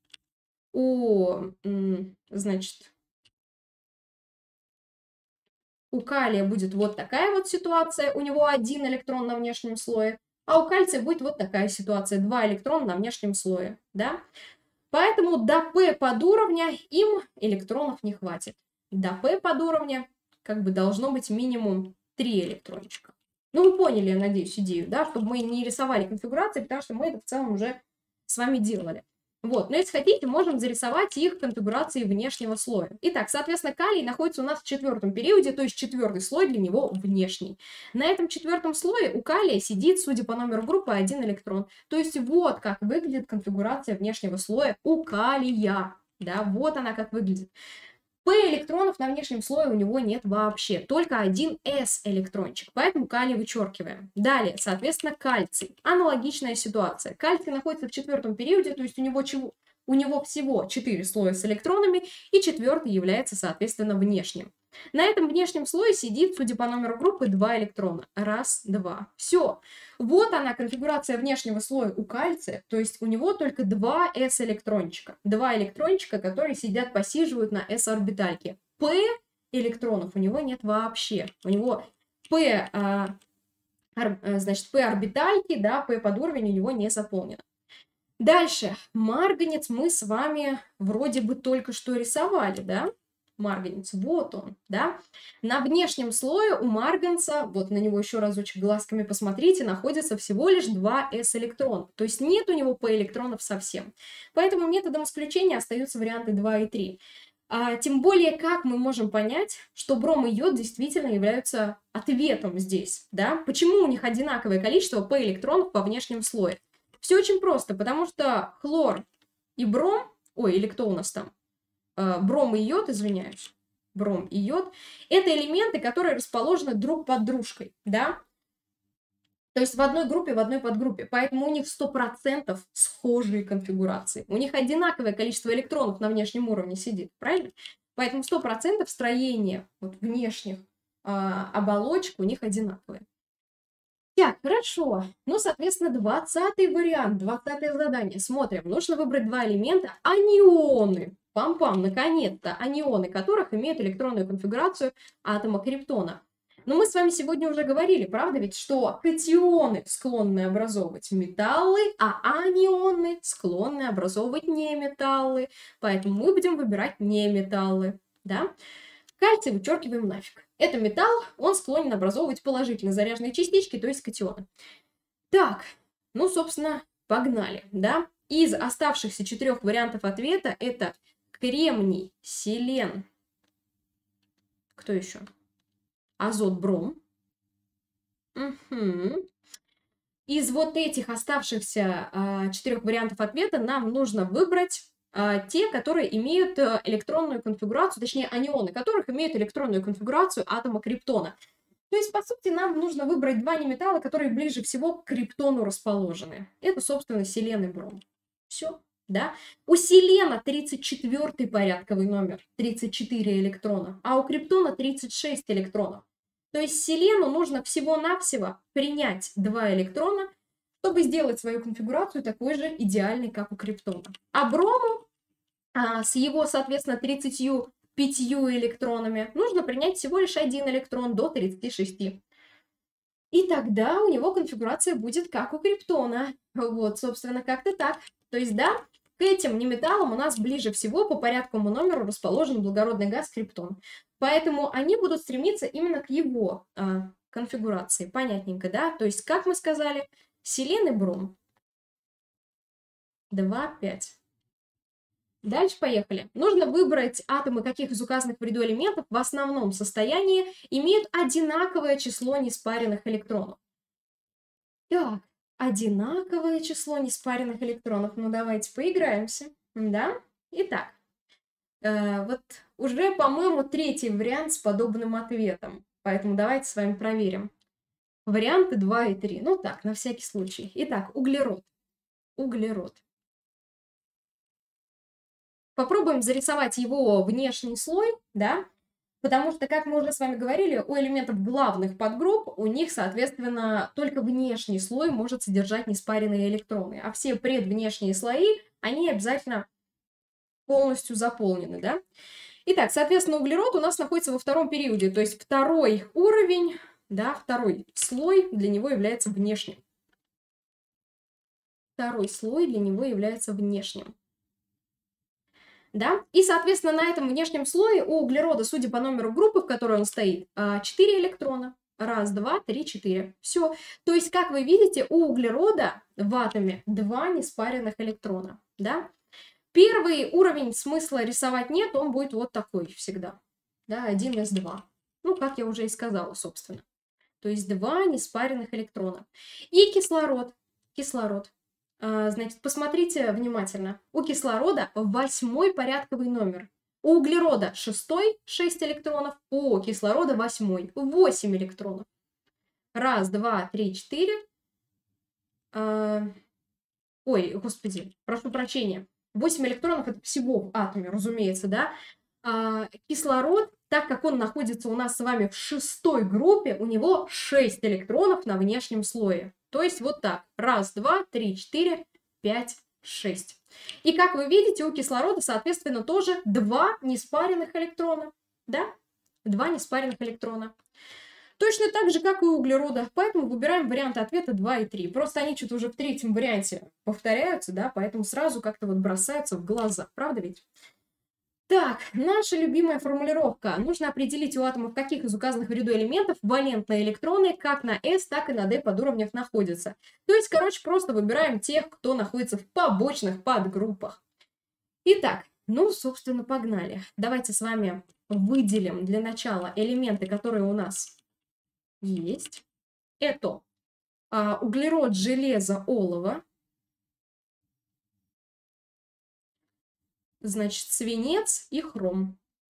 у, значит, у калия будет вот такая вот ситуация, у него один электрон на внешнем слое, а у кальция будет вот такая ситуация, два электрона на внешнем слое, да. Поэтому до P под уровня им электронов не хватит. До P под уровня как бы должно быть минимум три электрончика. Ну, вы поняли, я надеюсь, идею, да, чтобы мы не рисовали конфигурации, потому что мы это в целом уже с вами делали. Вот, но если хотите, можем зарисовать их конфигурации внешнего слоя. Итак, соответственно, калий находится у нас в четвертом периоде, то есть четвертый слой для него внешний. На этом четвертом слое у калия сидит, судя по номеру группы, один электрон. То есть вот как выглядит конфигурация внешнего слоя у калия. Да, вот она как выглядит. P-электронов на внешнем слое у него нет вообще, только один S-электрончик, поэтому калий вычеркиваем. Далее, соответственно, кальций. Аналогичная ситуация. Кальций находится в четвертом периоде, то есть у него, чего? У него всего четыре слоя с электронами, и четвертый является, соответственно, внешним. На этом внешнем слое сидит, судя по номеру группы, два электрона. Раз, два. Все. Вот она, конфигурация внешнего слоя у кальция, то есть у него только два S-электрончика. Два электрончика, которые сидят, посиживают на S-орбитальке. P электронов у него нет вообще. У него P, а, значит, P-орбитальки, да, P под уровень у него не заполнено. Дальше. Марганец мы с вами вроде бы только что рисовали, да? Марганец, вот он, да. На внешнем слое у марганца, вот на него еще разочек глазками посмотрите, находится всего лишь два S-электрона. То есть нет у него P-электронов совсем. Поэтому методом исключения остаются варианты два и три. А, тем более, как мы можем понять, что бром и йод действительно являются ответом здесь, да? Почему у них одинаковое количество P-электронов по внешнем слое? Все очень просто, потому что хлор и бром, ой, или кто у нас там? Бром и йод, извиняюсь, бром и йод, это элементы, которые расположены друг под дружкой, да, то есть в одной группе, в одной подгруппе, поэтому у них сто процентов схожие конфигурации, у них одинаковое количество электронов на внешнем уровне сидит, правильно? Поэтому сто процентов строение вот, внешних а, оболочек у них одинаковое. Так, хорошо. Ну, соответственно, двадцатый вариант, двадцатое задание. Смотрим, нужно выбрать два элемента, анионы. Пам-пам, наконец-то, анионы которых имеют электронную конфигурацию атома криптона. Но мы с вами сегодня уже говорили, правда ведь, что катионы склонны образовывать металлы, а анионы склонны образовывать неметаллы. Поэтому мы будем выбирать неметаллы, да? Кальций вычеркиваем нафиг. Это металл, он склонен образовывать положительно заряженные частички, то есть катионы. Так, ну, собственно, погнали, да? Из оставшихся четырех вариантов ответа это кремний, селен, кто еще? Азот, бром. Угу. Из вот этих оставшихся а, четырех вариантов ответа нам нужно выбрать а, те, которые имеют а, электронную конфигурацию, точнее, анионы, которых имеют электронную конфигурацию атома криптона. То есть, по сути, нам нужно выбрать два неметалла, которые ближе всего к криптону расположены. Это, собственно, селен и бром. Все. да? У селена тридцать четвёртый порядковый номер, тридцать четыре электрона, а у криптона тридцать шесть электронов. То есть селену нужно всего-навсего принять два электрона, чтобы сделать свою конфигурацию такой же идеальной, как у криптона. А брому а, с его, соответственно, тридцатью пятью электронами нужно принять всего лишь один электрон до тридцати шести. И тогда у него конфигурация будет как у криптона. Вот, собственно, как-то так. То есть, да, к этим неметаллам у нас ближе всего по порядковому номеру расположен благородный газ криптон. Поэтому они будут стремиться именно к его а, конфигурации. Понятненько, да? То есть, как мы сказали, селен и бром. два, пять. Дальше поехали. Нужно выбрать атомы, каких из указанных в ряду элементов в основном состоянии имеют одинаковое число неспаренных электронов. Так, одинаковое число неспаренных электронов. Ну, давайте поиграемся. Да? Итак, э, вот уже, по-моему, третий вариант с подобным ответом. Поэтому давайте с вами проверим. Варианты два и три. Ну так, на всякий случай. Итак, углерод. Углерод. Попробуем зарисовать его внешний слой, да, потому что, как мы уже с вами говорили, у элементов главных подгрупп, у них, соответственно, только внешний слой может содержать неспаренные электроны, а все предвнешние слои, они обязательно полностью заполнены, да. Итак, соответственно, углерод у нас находится во втором периоде, то есть второй уровень, да, второй слой для него является внешним. Второй слой для него является внешним. Да? И, соответственно, на этом внешнем слое у углерода, судя по номеру группы, в которой он стоит, четыре электрона. Раз, два, три, четыре. Все. То есть, как вы видите, у углерода в атоме два неспаренных электрона. Да? Первый уровень смысла рисовать нет, он будет вот такой всегда. Да, один эс два. Ну, как я уже и сказала, собственно. То есть, два неспаренных электрона. И кислород. Кислород. Значит, посмотрите внимательно. У кислорода восьмой порядковый номер. У углерода шестой, шесть электронов. У кислорода восьмой, восемь электронов. Раз, два, три, четыре. А... Ой, господи, прошу прощения. восемь электронов это всего в атоме, разумеется, да. А, кислород, так как он находится у нас с вами в шестой группе, у него шесть электронов на внешнем слое. То есть вот так. Раз, два, три, четыре, пять, шесть. И как вы видите, у кислорода, соответственно, тоже два неспаренных электрона. Да? Два неспаренных электрона. Точно так же, как и у углерода. Поэтому выбираем варианты ответа два и три. Просто они что-то уже в третьем варианте повторяются, да, поэтому сразу как-то вот бросаются в глаза. Правда ведь? Так, наша любимая формулировка. Нужно определить у атомов, каких из указанных в ряду элементов валентные электроны как на S, так и на D подуровнях находятся. То есть, короче, просто выбираем тех, кто находится в побочных подгруппах. Итак, ну, собственно, погнали. Давайте с вами выделим для начала элементы, которые у нас есть. Это а, углерод, железо, олово. Значит, свинец и хром.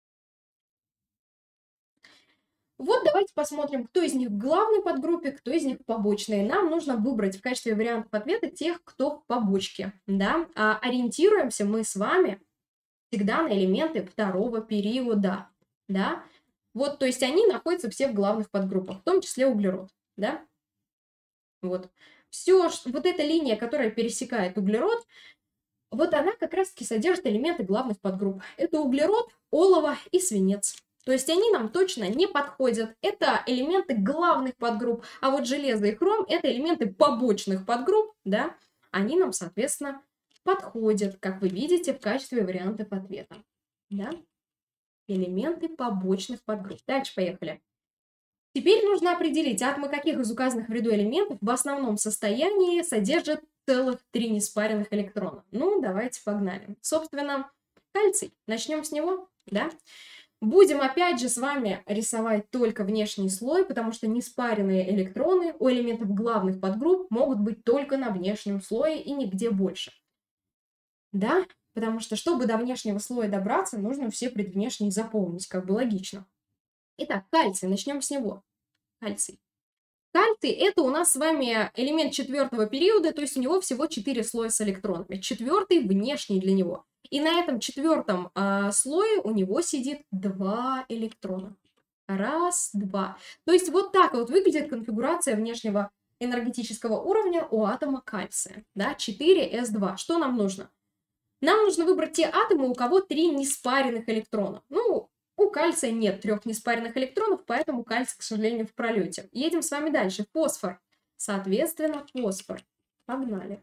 Вот давайте посмотрим, кто из них в главной подгруппе, кто из них в побочной. Нам нужно выбрать в качестве вариантов ответа тех, кто в побочке. Да? А ориентируемся мы с вами всегда на элементы второго периода. Да? Вот, то есть они находятся все в главных подгруппах, в том числе углерод. Да? Вот. Все, вот эта линия, которая пересекает углерод, вот она как раз-таки содержит элементы главных подгрупп. Это углерод, олово и свинец. То есть они нам точно не подходят. Это элементы главных подгрупп. А вот железо и хром – это элементы побочных подгрупп. Да? Они нам, соответственно, подходят, как вы видите, в качестве вариантов ответа. Да? Элементы побочных подгрупп. Дальше поехали. Теперь нужно определить, атомы каких из указанных в ряду элементов в основном состоянии содержат целых три неспаренных электрона. Ну, давайте погнали. Собственно, кальций. Начнем с него, да? Будем опять же с вами рисовать только внешний слой, потому что неспаренные электроны у элементов главных подгрупп могут быть только на внешнем слое и нигде больше. Да? Потому что, чтобы до внешнего слоя добраться, нужно все предвнешние заполнить, как бы логично. Итак, кальций. Начнем с него. Кальций. Кальций — это у нас с вами элемент четвертого периода, то есть у него всего четыре слоя с электронами. Четвертый внешний для него. И на этом четвертом э, слое у него сидит два электрона. Раз, два. То есть вот так вот выглядит конфигурация внешнего энергетического уровня у атома кальция. Да, четыре эс два. Что нам нужно? Нам нужно выбрать те атомы, у кого три неспаренных электрона. Ну, у кальция нет трех неспаренных электронов, поэтому кальций, к сожалению, в пролете. Едем с вами дальше. Фосфор. Соответственно, фосфор. Погнали.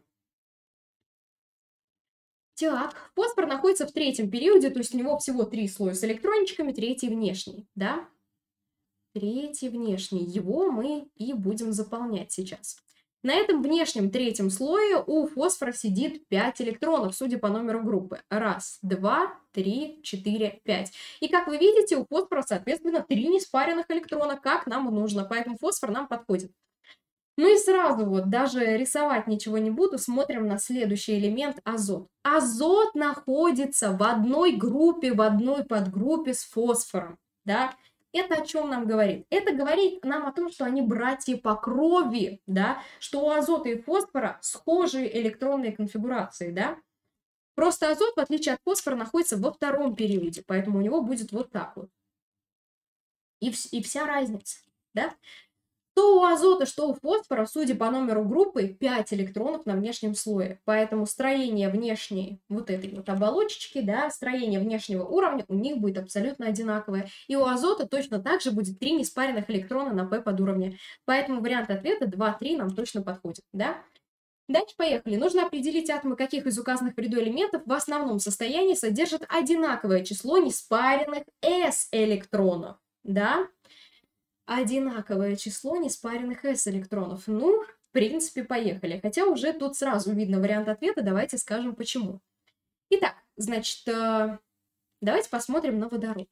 Так, фосфор находится в третьем периоде, то есть у него всего три слоя с электрончиками, третий внешний, да? Третий внешний. Его мы и будем заполнять сейчас. На этом внешнем третьем слое у фосфора сидит пять электронов, судя по номеру группы. Раз, два, три, четыре, пять. И как вы видите, у фосфора, соответственно, три неспаренных электрона, как нам и нужно. Поэтому фосфор нам подходит. Ну и сразу вот, даже рисовать ничего не буду, смотрим на следующий элемент — азот. Азот находится в одной группе, в одной подгруппе с фосфором, да? Это о чем нам говорит? Это говорит нам о том, что они братья по крови, да, что у азота и фосфора схожие электронные конфигурации, да. Просто азот, в отличие от фосфора, находится во втором периоде, поэтому у него будет вот так вот. И, и вся разница, да. То у азота, что у фосфора, судя по номеру группы, пять электронов на внешнем слое. Поэтому строение внешней вот этой вот оболочечки, да, строение внешнего уровня у них будет абсолютно одинаковое. И у азота точно так же будет три неспаренных электрона на P подуровне. Поэтому вариант ответа два три нам точно подходит, да. Дальше поехали. Нужно определить атомы, каких из указанных в ряду элементов в основном состоянии содержат одинаковое число неспаренных S-электронов, да. Одинаковое число неспаренных S-электронов. Ну, в принципе, поехали. Хотя уже тут сразу видно вариант ответа. Давайте скажем, почему. Итак, значит, давайте посмотрим на водород.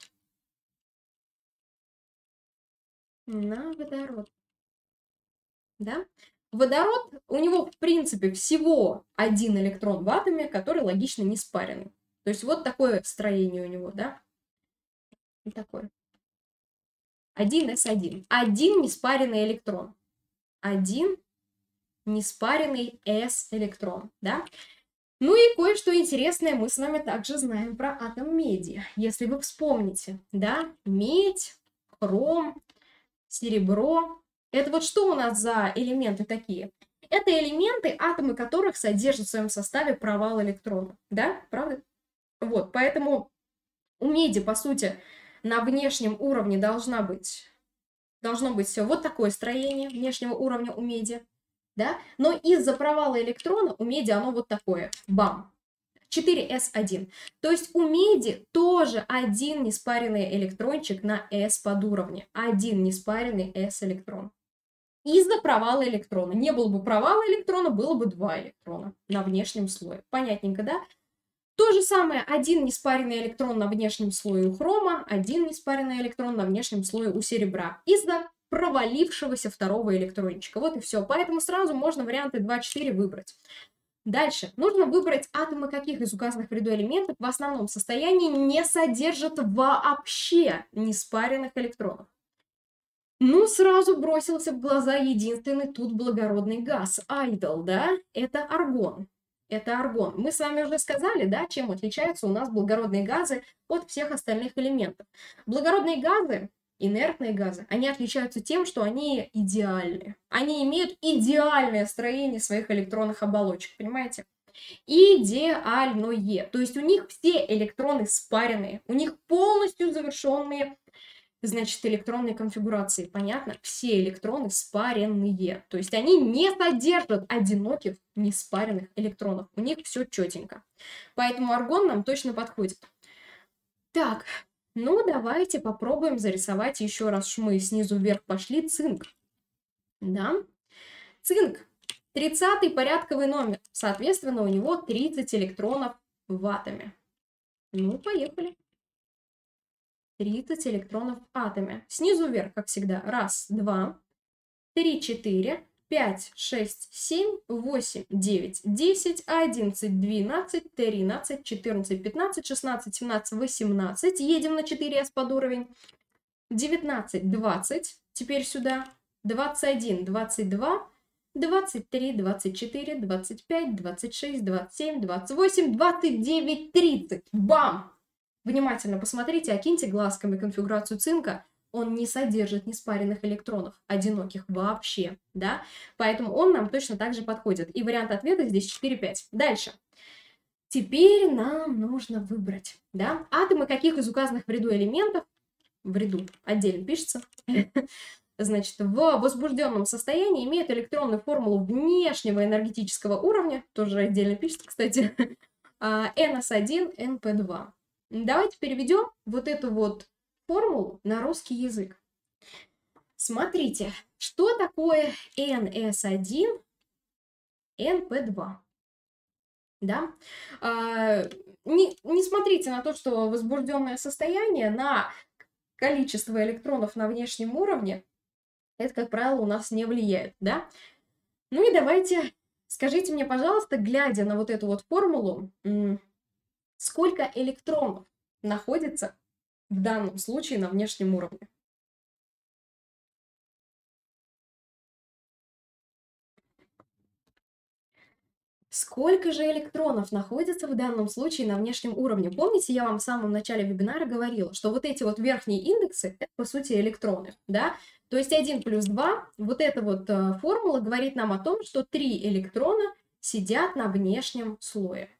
На водород. Да? Водород, у него, в принципе, всего один электрон в атоме, который логично не спаренный. То есть вот такое строение у него, да? Вот такое. один эс один. Один неспаренный электрон. Один неспаренный S-электрон, да? Ну и кое-что интересное мы с вами также знаем про атом меди. Если вы вспомните, да? Медь, хром, серебро. Это вот что у нас за элементы такие? Это элементы, атомы которых содержат в своем составе провал электрона, да? Правда? Вот, поэтому у меди, по сути, на внешнем уровне должна быть, должно быть все вот такое строение внешнего уровня у меди, да? Но из-за провала электрона у меди оно вот такое, бам, четыре эс один. То есть у меди тоже один неспаренный электрончик на S подуровне, один неспаренный S-электрон. Из-за провала электрона. Не было бы провала электрона, было бы два электрона на внешнем слое. Понятненько, да? То же самое, один неспаренный электрон на внешнем слое у хрома, один неспаренный электрон на внешнем слое у серебра. Из-за провалившегося второго электрончика. Вот и все. Поэтому сразу можно варианты два четыре выбрать. Дальше. Нужно выбрать атомы, каких из указанных в ряду элементов в основном состоянии не содержат вообще неспаренных электронов. Ну, сразу бросился в глаза единственный тут благородный газ. Айдол, да? Это аргон. Это аргон. Мы с вами уже сказали, да, чем отличаются у нас благородные газы от всех остальных элементов. Благородные газы, инертные газы, они отличаются тем, что они идеальны. Они имеют идеальное строение своих электронных оболочек, понимаете? Идеальное. То есть у них все электроны спаренные, у них полностью завершенные, значит, электронные конфигурации. Понятно? Все электроны спаренные. То есть они не содержат одиноких неспаренных электронов. У них все четенько. Поэтому аргон нам точно подходит. Так, ну давайте попробуем зарисовать еще раз. Мы снизу вверх пошли. Цинк. Да? Цинк. тридцатый порядковый номер. Соответственно, у него тридцать электронов в атоме. Ну, поехали. тридцать электронов в атоме. Снизу вверх, как всегда. Раз, два, три, четыре, пять, шесть, семь, восемь, девять, десять, одиннадцать, двенадцать, тринадцать, четырнадцать, пятнадцать, шестнадцать, семнадцать, восемнадцать. Едем на четыре эс под уровень. девятнадцать, двадцать. Теперь сюда. двадцать один, двадцать два, двадцать три, двадцать четыре, двадцать пять, двадцать шесть, двадцать семь, двадцать восемь, двадцать девять, тридцать. Бам! Внимательно посмотрите, окиньте глазками конфигурацию цинка. Он не содержит неспаренных электронов, одиноких вообще, да? Поэтому он нам точно так же подходит. И вариант ответа здесь четыре, пять. Дальше. Теперь нам нужно выбрать, да? Атомы каких из указанных в ряду элементов, в ряду отдельно пишется, значит, в возбужденном состоянии имеют электронную формулу внешнего энергетического уровня, тоже отдельно пишется, кстати, эн эс один эн пэ два. Давайте переведем вот эту вот формулу на русский язык. Смотрите, что такое эн эс один эн пэ два? Да? А, не, не смотрите на то, что возбужденное состояние, на количество электронов на внешнем уровне, это, как правило, у нас не влияет, да? Ну и давайте, скажите мне, пожалуйста, глядя на вот эту вот формулу, сколько электронов находится в данном случае на внешнем уровне? Сколько же электронов находится в данном случае на внешнем уровне? Помните, я вам в самом начале вебинара говорила, что вот эти вот верхние индексы, это по сути электроны, да? То есть один плюс два, вот эта вот э, формула говорит нам о том, что три электрона сидят на внешнем слое.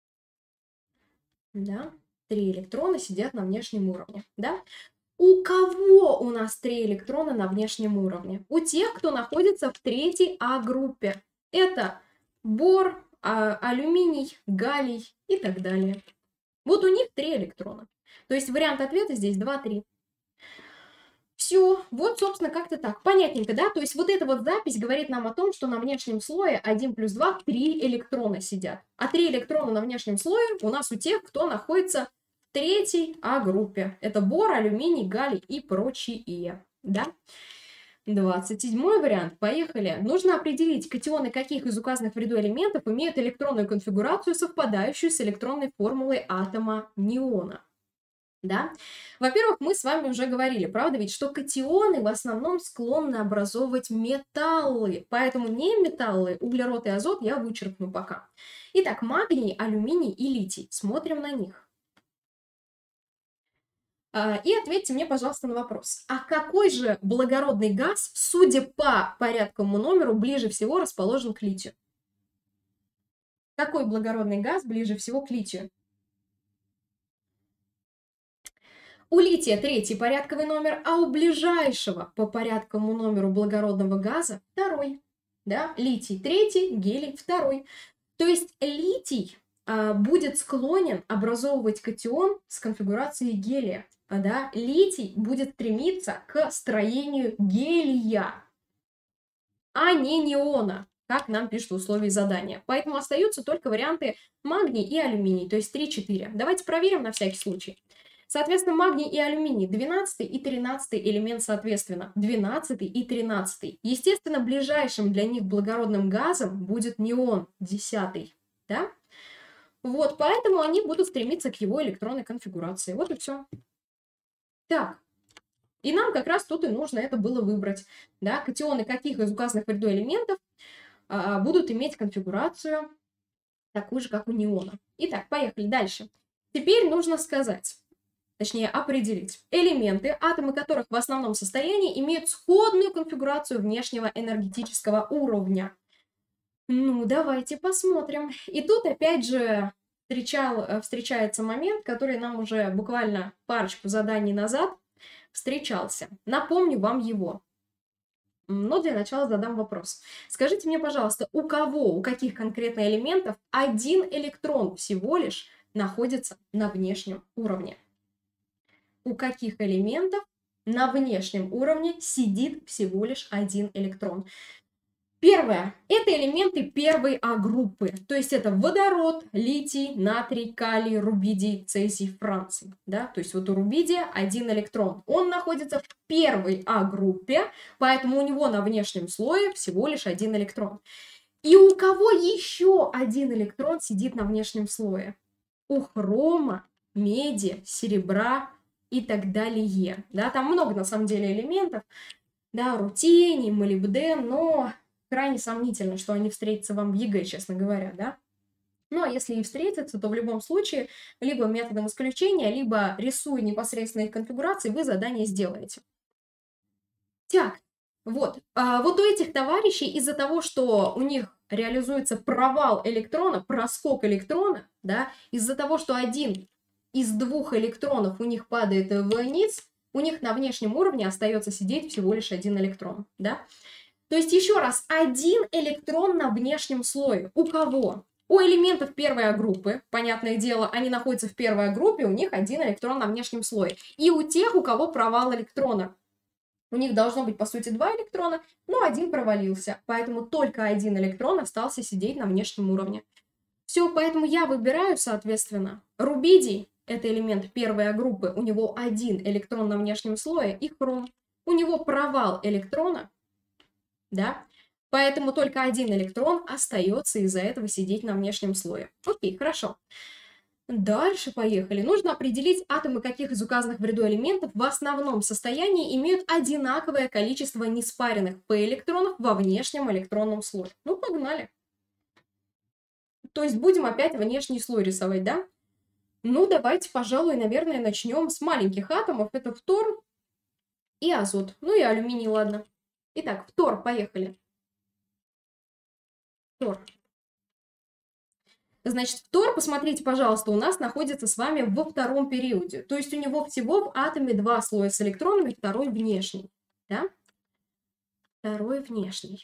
Да? Три электрона сидят на внешнем уровне, да? У кого у нас три электрона на внешнем уровне? У тех, кто находится в третьей А-группе. Это бор, а, алюминий, галлий и так далее. Вот у них три электрона. То есть вариант ответа здесь два, три. Все, вот, собственно, как-то так. Понятненько, да? То есть вот эта вот запись говорит нам о том, что на внешнем слое один плюс два, три электрона сидят. А три электрона на внешнем слое у нас у тех, кто находится в третьей А-группе. Это бор, алюминий, галлий и прочие, да? двадцать седьмой вариант. Поехали. Нужно определить, катионы каких из указанных в ряду элементов имеют электронную конфигурацию, совпадающую с электронной формулой атома неона. Да? Во-первых, мы с вами уже говорили, правда ведь, что катионы в основном склонны образовывать металлы, поэтому не металлы, углерод и азот я вычеркну пока. Итак, магний, алюминий и литий. Смотрим на них. И ответьте мне, пожалуйста, на вопрос. А какой же благородный газ, судя по порядковому номеру, ближе всего расположен к литию? Какой благородный газ ближе всего к литию? У лития третий порядковый номер, а у ближайшего по порядковому номеру благородного газа второй. Да? Литий третий, гелий второй. То есть литий а, будет склонен образовывать катион с конфигурацией гелия. Да, литий будет стремиться к строению гелия, а не неона, как нам пишут в условии задания. Поэтому остаются только варианты магний и алюминий, то есть три, четыре. Давайте проверим на всякий случай. Соответственно, магний и алюминий двенадцатый и тринадцатый элемент соответственно. двенадцатый и тринадцатый. Естественно, ближайшим для них благородным газом будет неон, десятый. Да? Вот, поэтому они будут стремиться к его электронной конфигурации. Вот и все. Так, и нам как раз тут и нужно это было выбрать. Да, катионы каких из указанных в ряду элементов а, будут иметь конфигурацию такую же, как у неона. Итак, поехали дальше. Теперь нужно сказать, точнее определить, элементы, атомы которых в основном состоянии имеют сходную конфигурацию внешнего энергетического уровня. Ну, давайте посмотрим. И тут опять же... Встречал, встречается момент, который нам уже буквально парочку заданий назад встречался. Напомню вам его. Но для начала задам вопрос. Скажите мне, пожалуйста, у кого, у каких конкретно элементов один электрон всего лишь находится на внешнем уровне? У каких элементов на внешнем уровне сидит всего лишь один электрон? Первое – это элементы первой А-группы, то есть это водород, литий, натрий, калий, рубидий, цезий, франций. Да? То есть вот у рубидия один электрон. Он находится в первой А-группе, поэтому у него на внешнем слое всего лишь один электрон. И у кого еще один электрон сидит на внешнем слое? У хрома, меди, серебра и так далее. Да? Там много на самом деле элементов. да, рутений, молибден, но крайне сомнительно, что они встретятся вам в ЕГЭ, честно говоря, да. Ну, а если и встретятся, то в любом случае либо методом исключения, либо рисуя непосредственно их конфигурации, вы задание сделаете. Так, вот. А вот у этих товарищей из-за того, что у них реализуется провал электрона, проскок электрона, да, из-за того, что один из двух электронов у них падает вниз, у них на внешнем уровне остается сидеть всего лишь один электрон, да. То есть еще раз, один электрон на внешнем слое. У кого? У элементов первой группы, понятное дело, они находятся в первой группе, у них один электрон на внешнем слое. И у тех, у кого провал электрона. У них должно быть, по сути, два электрона, но один провалился. Поэтому только один электрон остался сидеть на внешнем уровне. Все, поэтому я выбираю, соответственно, рубидий, это элемент первой группы, у него один электрон на внешнем слое, и хром. У него провал электрона, да, поэтому только один электрон остается из-за этого сидеть на внешнем слое. Окей, хорошо. Дальше поехали. Нужно определить атомы каких из указанных в ряду элементов в основном состоянии имеют одинаковое количество неспаренных p-электронов во внешнем электронном слое. Ну, погнали. То есть будем опять внешний слой рисовать, да? Ну, давайте, пожалуй, наверное, начнем с маленьких атомов. Это фтор и азот. Ну и алюминий, ладно. Итак, фтор, поехали. Фтор. Значит, фтор, посмотрите, пожалуйста, у нас находится с вами во втором периоде. То есть у него всего в атоме два слоя с электронами, второй внешний. Да? Второй внешний.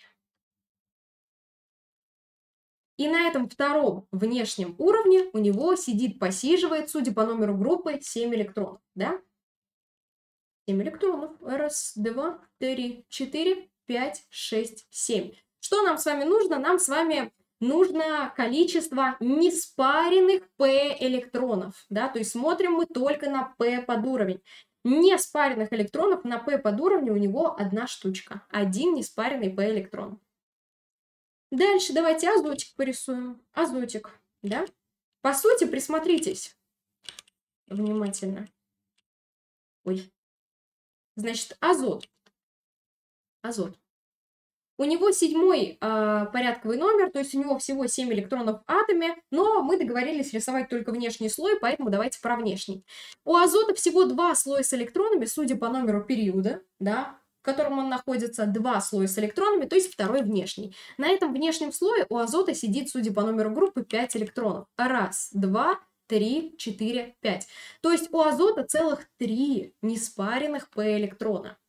И на этом втором внешнем уровне у него сидит, посиживает, судя по номеру группы, семь электронов. Да? семь электронов. Раз, два, три, четыре, пять, шесть, семь. Что нам с вами нужно? Нам с вами нужно количество неспаренных p-электронов. Да? То есть смотрим мы только на p под уровень. Неспаренных электронов на p под уровень у него одна штучка. Один неспаренный p-электрон. Дальше давайте азотик порисуем. Азотик. Да? По сути, присмотритесь внимательно. Ой. Значит, азот. Азот. У него седьмой э, порядковый номер, то есть у него всего семь электронов в атоме, но мы договорились рисовать только внешний слой, поэтому давайте про внешний. У азота всего два слоя с электронами, судя по номеру периода, да, в котором он находится, два слоя с электронами, то есть второй внешний. На этом внешнем слое у азота сидит, судя по номеру группы, пять электронов. Раз, два, три, четыре, пять. То есть у азота целых три неспаренных p-электрона.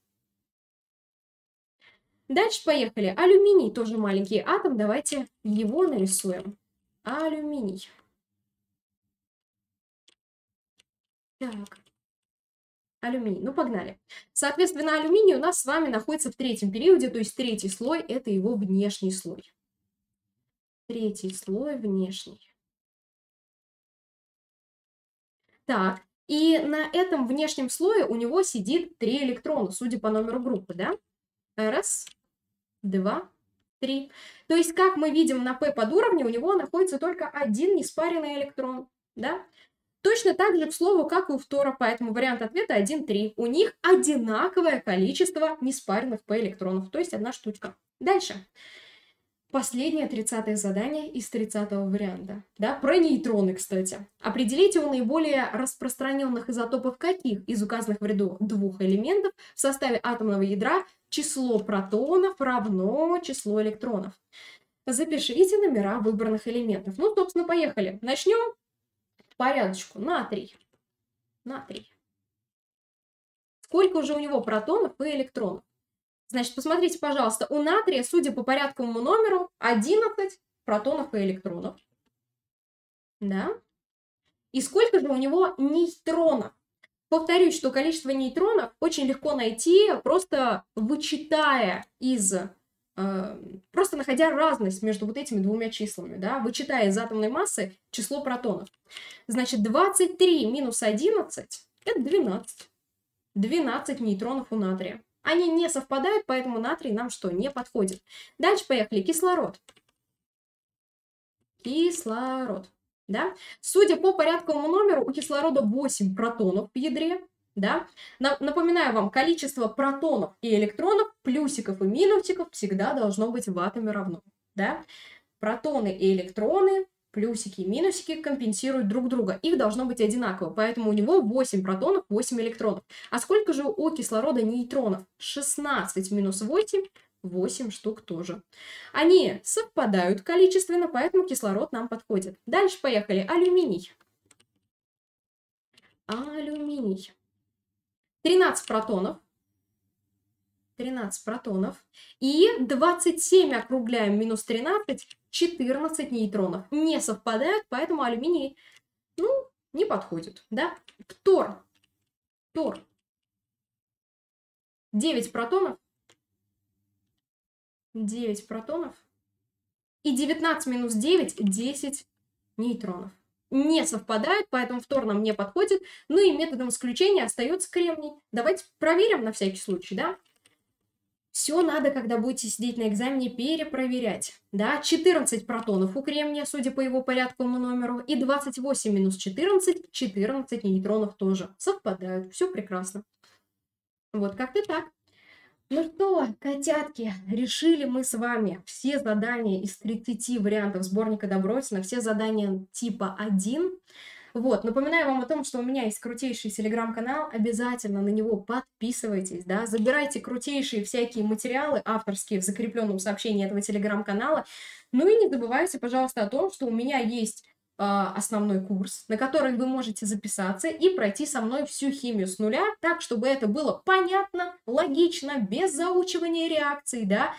Дальше поехали. Алюминий, тоже маленький атом. Давайте его нарисуем. Алюминий. Так. Алюминий. Ну, погнали. Соответственно, алюминий у нас с вами находится в третьем периоде, то есть третий слой – это его внешний слой. Третий слой внешний. Так. И на этом внешнем слое у него сидит три электрона, судя по номеру группы, да? Раз, два, три. То есть, как мы видим, на p под уровнем у него находится только один неспаренный электрон, да? Точно так же, к слову, как и у фтора, поэтому вариант ответа один, три. У них одинаковое количество неспаренных p-электронов, то есть одна штучка. Дальше. Последнее, тридцатое задание из тридцатого варианта. Да, про нейтроны, кстати. Определите у наиболее распространенных изотопов каких из указанных в ряду двух элементов в составе атомного ядра число протонов равно числу электронов. Запишите номера выбранных элементов. Ну, собственно, поехали. Начнем по порядочку. Натрий. Натрий. Сколько уже у него протонов и электронов? Значит, посмотрите, пожалуйста, у натрия, судя по порядковому номеру, одиннадцать протонов и электронов. Да? И сколько же у него нейтронов? Повторюсь, что количество нейтронов очень легко найти, просто вычитая из... Э, просто находя разность между вот этими двумя числами, да? Вычитая из атомной массы число протонов. Значит, двадцать три минус одиннадцать – это двенадцать. двенадцать нейтронов у натрия. Они не совпадают, поэтому натрий нам что, не подходит. Дальше поехали. Кислород. Кислород. Да? Судя по порядковому номеру, у кислорода восемь протонов в ядре. да. Напоминаю вам, количество протонов и электронов, плюсиков и минусиков всегда должно быть в атоме равно, да. Протоны и электроны, плюсики и минусики компенсируют друг друга. Их должно быть одинаково, поэтому у него восемь протонов, восемь электронов. А сколько же у кислорода нейтронов? шестнадцать минус восемь, восемь штук тоже. Они совпадают количественно, поэтому кислород нам подходит. Дальше поехали. Алюминий. Алюминий. тринадцать протонов. тринадцать протонов. И двадцать семь округляем минус тринадцать, четырнадцать нейтронов. Не совпадают, поэтому алюминий, ну, не подходит, да? Тор. Тор. девять протонов. девять протонов. И девятнадцать минус девять, десять нейтронов. Не совпадают, поэтому фтор нам не подходит. Ну и методом исключения остается кремний. Давайте проверим на всякий случай, да? Все надо, когда будете сидеть на экзамене, перепроверять. Да, четырнадцать протонов у кремния, судя по его порядковому номеру, и двадцать восемь минус четырнадцать, четырнадцать нейтронов тоже совпадают. Все прекрасно. Вот как-то так. Ну что, котятки, решили мы с вами все задания из тридцати вариантов сборника Добротина, все задания типа один. Вот, напоминаю вам о том, что у меня есть крутейший телеграм-канал, обязательно на него подписывайтесь, да, забирайте крутейшие всякие материалы авторские в закрепленном сообщении этого телеграм-канала. Ну и не забывайте, пожалуйста, о том, что у меня есть э, основной курс, на который вы можете записаться и пройти со мной всю химию с нуля, так, чтобы это было понятно, логично, без заучивания реакций, да,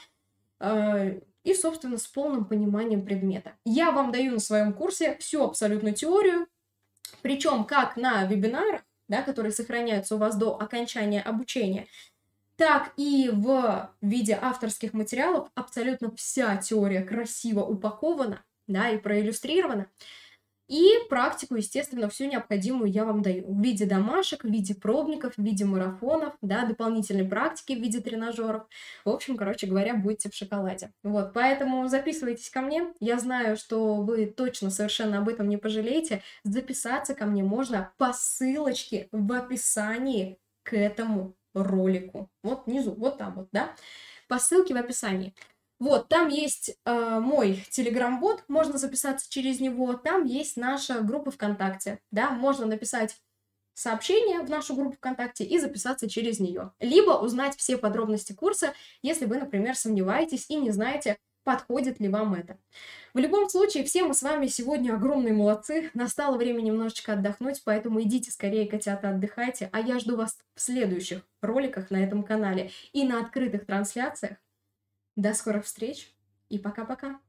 э, и, собственно, с полным пониманием предмета. Я вам даю на своем курсе всю абсолютную теорию, причем как на вебинарах, да, которые сохраняются у вас до окончания обучения, так и в виде авторских материалов абсолютно вся теория красиво упакована, да, и проиллюстрирована. И практику, естественно, всю необходимую я вам даю в виде домашек, в виде пробников, в виде марафонов, да, дополнительной практики в виде тренажеров. В общем, короче говоря, будете в шоколаде. Вот, поэтому записывайтесь ко мне. Я знаю, что вы точно совершенно об этом не пожалеете. Записаться ко мне можно по ссылочке в описании к этому ролику. Вот внизу, вот там вот, да, по ссылке в описании. Вот, там есть э, мой телеграм-бот, можно записаться через него, там есть наша группа ВКонтакте, да, можно написать сообщение в нашу группу ВКонтакте и записаться через нее. Либо узнать все подробности курса, если вы, например, сомневаетесь и не знаете, подходит ли вам это. В любом случае, все мы с вами сегодня огромные молодцы, настало время немножечко отдохнуть, поэтому идите скорее, котята, отдыхайте, а я жду вас в следующих роликах на этом канале и на открытых трансляциях. До скорых встреч и пока-пока!